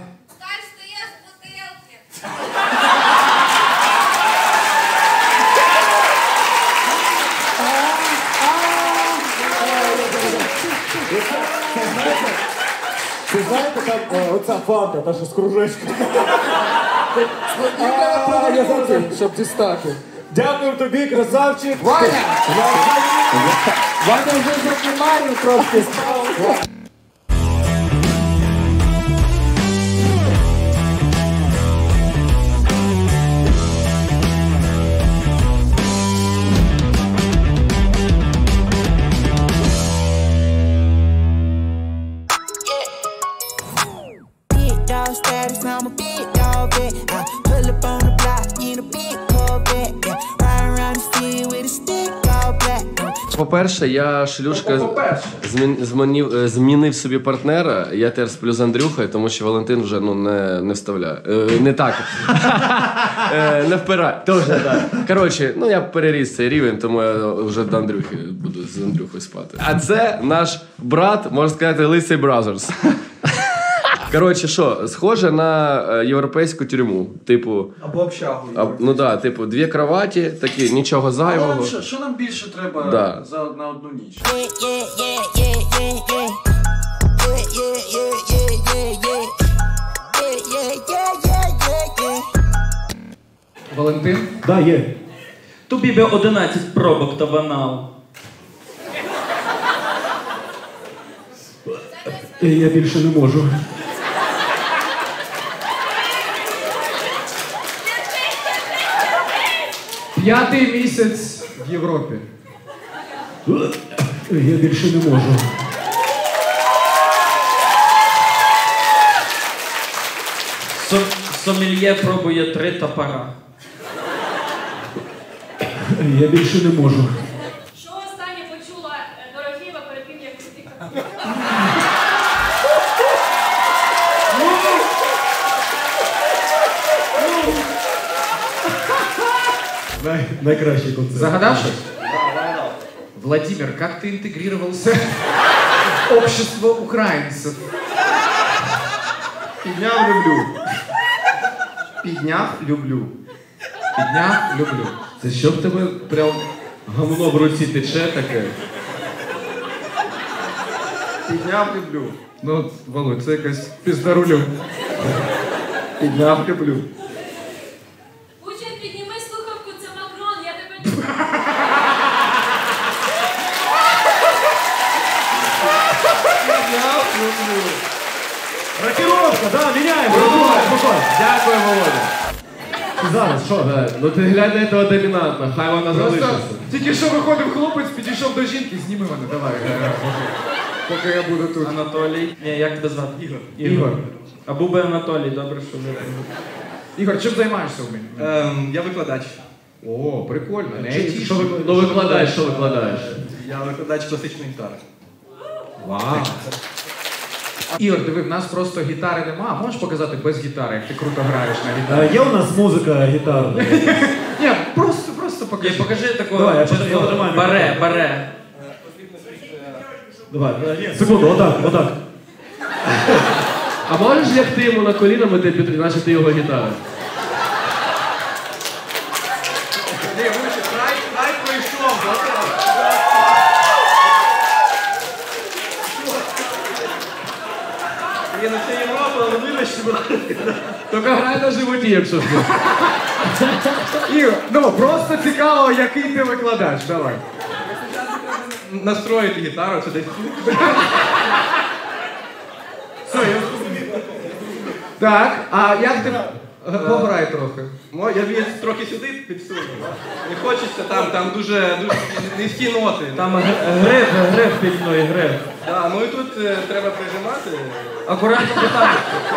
S11: Ти знаєте, там е, оця фанта, та що з кружечком. А, я забув,
S2: щоб дістати.
S11: Дякую тобі, красавчик.
S2: Ваня!
S11: Ваня вже за кімарів трошки став.
S6: Dog status, I'm a big dog vet. I pull up on the block in a big Corvette. Yeah, riding around the city with a stick all black.
S3: По-перше, я шлюшка змін, змінив, е, змінив собі партнера. Я тепер сплю з Андрюхою, тому що Валентин вже ну, не, не вставляє. Е, не так. е, не впирає. Тоже, так. Коротше, ну я переріс цей рівень, тому я вже до Андрюхи буду з Андрюхою спати. А це наш брат, можна сказати, Лисий Бразерс. Коротше, що, схоже на е, європейську тюрму. Типу.
S8: Або общагу.
S3: А, ну да, типу, дві кроваті, такі, нічого зайвого.
S8: Але що, що нам більше треба
S3: Да.
S8: за, на одну ніч? Валентин?
S11: Да, є.
S14: Тобі би одинадцять пробок та банал.
S11: Я більше не можу.
S8: П'ятий місяць в Європі.
S11: Я більше не можу.
S14: Со- Сомельє пробує три топора.
S11: Я більше не можу.
S15: Що останнє почула е, Дорофєва перед тим, як втікати?
S11: Най, найкращий концерт.
S8: Загадав щось? Владимир, как ты интегрировался в общество украинцев?
S1: Підняв, люблю.
S8: Підняв, люблю. Підняв, люблю.
S1: Це що в тебе прям гамно в руці тече таке? Підняв, люблю.
S8: Ну, от, Володь, це якась пізда рулю.
S1: Підняв, люблю.
S15: Путін, підніми слухавку, це Макрон, я тебе люблю.
S1: Підняв, люблю. Рокіровка, да, міняємо. Дякую, Володя. Зараз, що? Да. Ну ти глянь на цього домінанта, хай вона залишиться.
S8: Тільки що виходив хлопець, підійшов до жінки, зніми мене, давай. Поки я буду тут.
S14: Анатолій. Ні, як тебе звати? Ігор.
S8: Ігор.
S14: А був би Анатолій, добре, що ви.
S8: Ігор, чим займаєшся у мене?
S18: Ем, я викладач.
S8: О, прикольно. Не,
S1: Чи- що ви- Ну викладаєш, що викладаєш?
S18: Я викладач класичної гітари.
S1: Вау.
S8: Ігор, диви, в нас просто гітари нема. Можеш показати без гітари, як ти круто граєш на гітарі?
S11: Е, Є у нас музика гітарна?
S8: Ні, просто, просто покажи.
S14: Ні, покажи такого.
S11: Давай, я
S14: чисто
S11: я потримаю
S14: Баре,
S11: мікрофон.
S14: баре.
S11: Давай, е, секунду, отак, отак.
S1: А можеш лягти йому на коліна, ми ти підтримуєш, наче ти його гітара?
S18: Ні, вибачте, край, край пройшов, Я на це Європу, але вибачте, будь ласка.
S1: Тільки грай на животі, якщо що.
S8: Ігор, ну просто цікаво, який ти викладач, давай.
S18: Настроїти гітару, це десь тут.
S8: Все, я Так, а як ти... Пограй трохи.
S18: Мо- Я б трохи сюди підсунув. Не хочеться там, там дуже, дуже низькі ноти.
S14: Там г- гриф, гриф пільної, гриф.
S18: Да, ну і тут е, треба прижимати.
S14: Акуратно питання.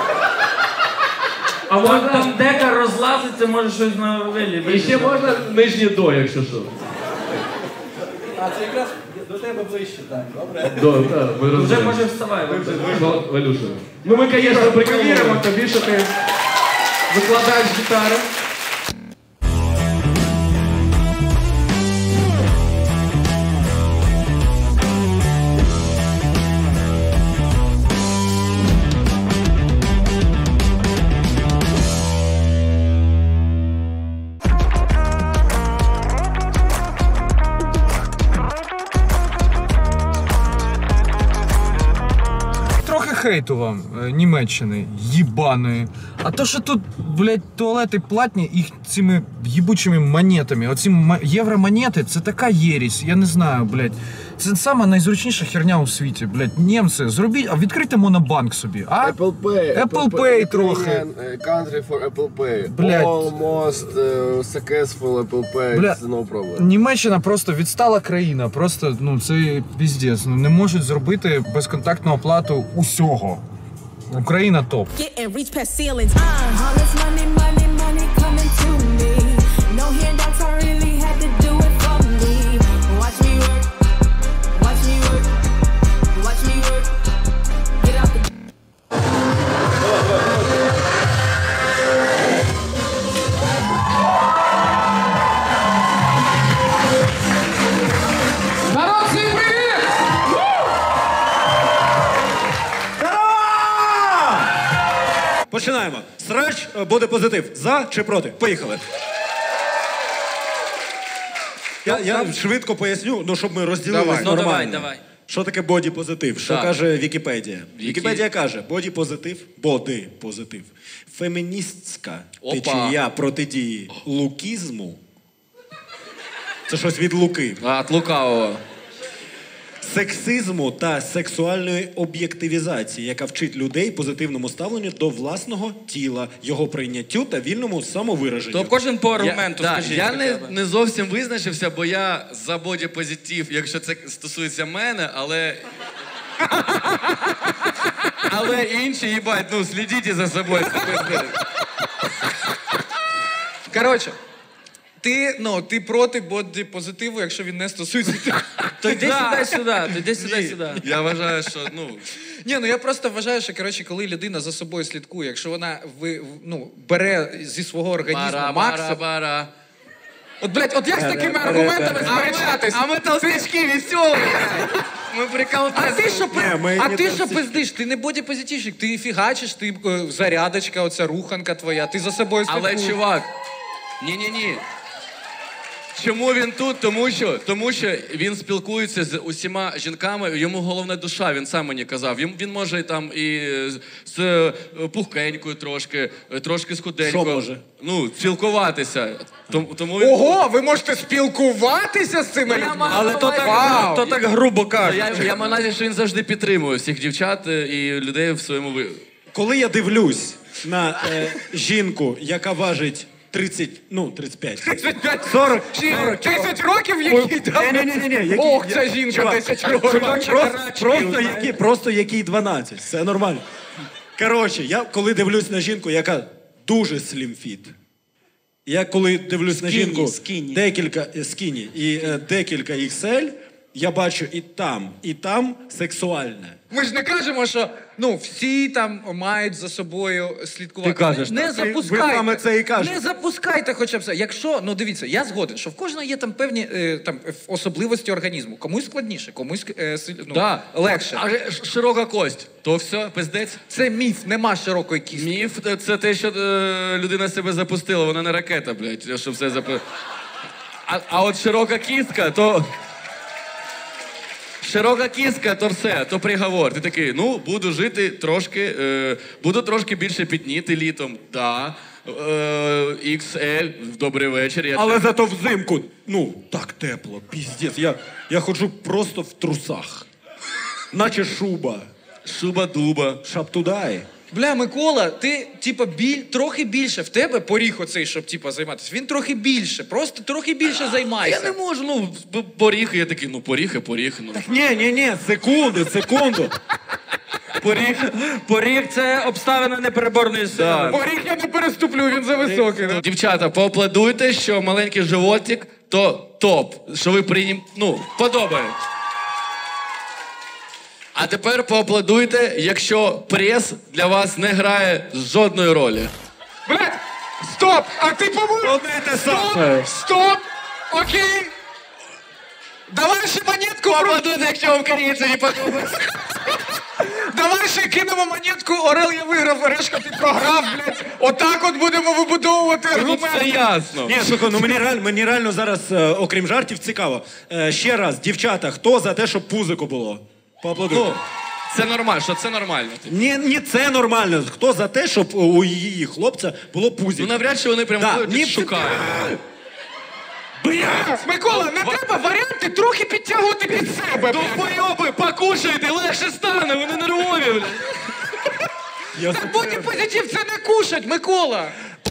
S14: А можна там дека розлазиться, може щось на вилі.
S1: І ще можна нижнє до, якщо що.
S18: А це якраз До тебе ближче, так, добре?
S8: До, так, ви
S18: Вже
S8: розумієте.
S18: може вставай. ви вже- ви-
S8: Ну, Валюша. Ну ми, звісно, перевіримо тобі, що ти викладаєш гітару.
S2: Трохи хейту вам, е, Німеччини, їбаної. А то, що тут, блядь, туалети платні їх цими їбучими монетами. Оці ма- євромонети, це така єрість, я не знаю, блядь. Це сама найзручніша херня у світі, блядь. Німці, зробіть, а відкрийте монобанк собі, а?
S3: Apple Pay.
S2: Apple Pay трохи.
S3: Ukrainian, uh, Country for Apple Pay.
S2: Блядь.
S3: Almost uh, successful Apple Pay.
S2: Бля,
S3: It's no problem.
S2: Німеччина просто відстала країна. Просто, ну, це піздець. Ну, не можуть зробити безконтактну оплату усього. Україна топ.
S6: Get and reach past ceilings. Uh, all this money, money, money coming to me. No handouts, I really had to do it for me. Watch me work, watch me work, watch me work. Get out the.
S8: Народ, всім привіт!
S1: Починаємо. Срач е, буде позитив. За чи проти? Поїхали. Я, я швидко поясню, ну, щоб ми розділились
S14: Давай. Ну,
S1: нормально.
S14: давай, давай.
S1: Що таке боді-позитив? Що
S14: Так.
S1: каже Вікіпедія?
S14: Вікі-
S1: Вікіпедія каже, боді-позитив, боди-позитив. Феміністська
S14: Опа.
S1: течія протидії лукізму. Це щось від луки.
S14: А, от лукавого.
S1: Сексизму та сексуальної об'єктивізації, яка вчить людей позитивному ставленню до власного тіла, його прийняттю та вільному самовираженню.
S14: То кожен по аргументу,
S7: я, да,
S14: скажіть.
S7: я
S14: хоча
S7: не,
S14: б.
S7: не зовсім визначився, бо я за боді-позитив, якщо це стосується мене, але. Але інші, їбать, ну слідіть за собою.
S2: Коротше, ти, ну, ти проти боді-позитиву, якщо він не стосується.
S14: То йди сюди, сюди, то йди сюди, сюди.
S7: Я вважаю, що, ну.
S2: Ні, ну я просто вважаю, що, коротше, коли людина за собою слідкує, якщо вона ви, ну, бере зі свого організму максимум.
S7: Бара-бара-бара.
S2: От, блядь, от як з такими аргументами сперечатись?
S7: А ми толстячки веселі. Ми прикол.
S2: А ти що, пи-
S1: ми
S2: а
S1: не
S2: ти що
S1: толстячки.
S2: пиздиш? Ти не боді-позитивщик, ти фігачиш, ти е, зарядочка, оця руханка твоя, ти за собою слідкуєш.
S7: Але, чувак, ні-ні-ні. Чому він тут? Тому що, тому що він спілкується з усіма жінками, йому головне душа, він сам мені казав. Він, він може там і з е, пухкенькою трошки, е, трошки з худенькою.
S1: Що може?
S7: Ну, спілкуватися. Тому, тому він...
S2: Ого, ви можете спілкуватися з цими людьми?
S14: Але то так,
S2: Вау.
S14: то так грубо кажуть.
S7: Я, я маю на увазі, що він завжди підтримує всіх дівчат е, і людей в своєму ви...
S1: Коли я дивлюсь на е, жінку, яка важить тридцять, ну, тридцять п'ять.
S2: тридцять п'ять,
S1: сорок,
S2: тридцять років які там?
S1: Ні-ні-ні,
S2: Ох, ця жінка десять років.
S1: Просто які, просто який дванадцять, все нормально. Коротше, я коли дивлюсь на жінку, яка дуже слімфіт. Я коли дивлюсь на
S14: Скіні,
S1: жінку
S14: скіні.
S1: декілька е, скіні і е, декілька ікс ель, я бачу і там, і там сексуальне.
S2: Ми ж не кажемо, що ну всі там мають за собою слідкувати.
S1: Ти кажеш,
S2: не
S1: так.
S2: запускайте.
S1: Ви саме це і кажете.
S2: Не запускайте хоча б це. Якщо, ну дивіться, я згоден, що в кожного є там певні е, там особливості організму. Комусь складніше, комусь е, силь- ну,
S7: Да.
S2: легше.
S7: А ж- широка кость, то все, пиздець.
S2: Це міф, нема широкої кістки.
S7: Міф – це те, що е, людина себе запустила, вона не ракета, блядь, щоб все запу... А, а от широка кістка, то... Широка кістка, то все, то приговор. Ти такий, ну, буду жити трошки, е, буду трошки більше пітніти літом, да. Е, ікс ель, добрий вечір. Я
S1: Але зато взимку, ну, так тепло, піздець. Я, я ходжу просто в трусах. Наче шуба.
S7: Шуба-дуба.
S1: Шаптудай.
S2: Бля, Микола, ти, типа, біль, трохи більше. В тебе поріг оцей, щоб, типа, займатися. Він трохи більше, просто трохи більше займайся.
S7: Я не можу, ну, п- поріг, і я такий, ну, поріг і поріг, ну.
S1: Ні, ні, ні, секунду, секунду.
S14: Поріг, поріг це обставина непереборної сили.
S2: Поріг я не переступлю, він за високий. ну.
S7: Дівчата, поаплодуйте, що маленький животик, то топ, що ви прийнім, ну, подобає. А тепер поаплодуйте, якщо прес для вас не грає жодної ролі.
S8: Блядь, стоп! А ти по-моєму... Стоп! Стоп! Окей! Давай ще монетку...
S7: Поаплодуйте, якщо вам корейці не подобається.
S8: Давай ще кинемо монетку, Орел я виграв, Решка ти програв, блядь. Отак от будемо вибудовувати аргумент.
S7: Це ясно.
S1: Ні, слухай, ну мені реально, мені реально зараз, е, окрім жартів, цікаво. Е, ще раз, дівчата, хто за те, щоб пузико було? Поаплодуйте.
S7: Ну, це нормально, що це нормально.
S1: Ні, ні, це нормально. Хто за те, щоб у її хлопця було пузико?
S7: Ну навряд чи вони прям
S1: Да,
S7: ходять і
S1: ні,
S7: шукають.
S8: Бля! Микола, не треба варіанти трохи підтягувати під себе.
S7: Довбойоби, покушайте, легше стане, вони нервові, блядь.
S8: Так бодіпозитив це не кушать, Микола.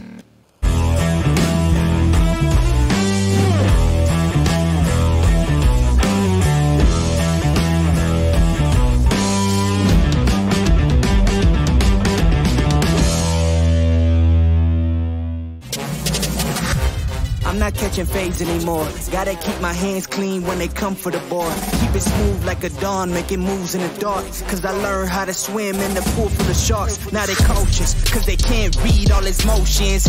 S12: I'm not catching fades anymore. Gotta keep my hands clean when they come for the ball. Keep it smooth like a dawn, making moves in the dark. Cause I learned how to swim in the pool full of sharks. Now they cautious, cause they can't read all his motions.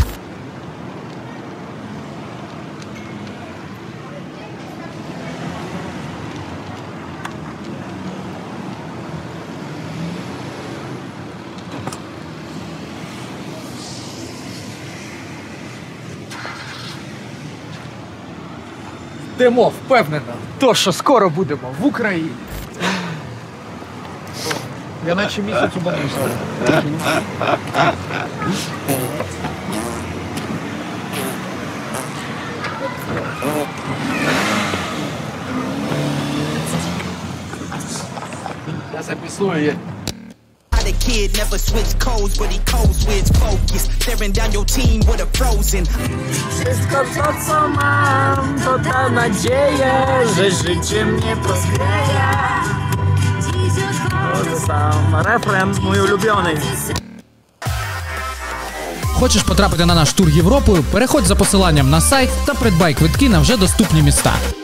S8: Йдемо впевнено, то що скоро будемо в Україні. Я наче місяць убанився. Я записую.
S12: The kid never switch codes, but he codes with focus. Staring down your team with a frozen.
S6: Wszystko to, co mam, to ta nadzieja, że życie mnie pozbieje. To sam refren mój ulubiony.
S10: Хочеш потрапити на наш тур Європою? Переходь за посиланням на сайт та придбай квитки на вже доступні міста.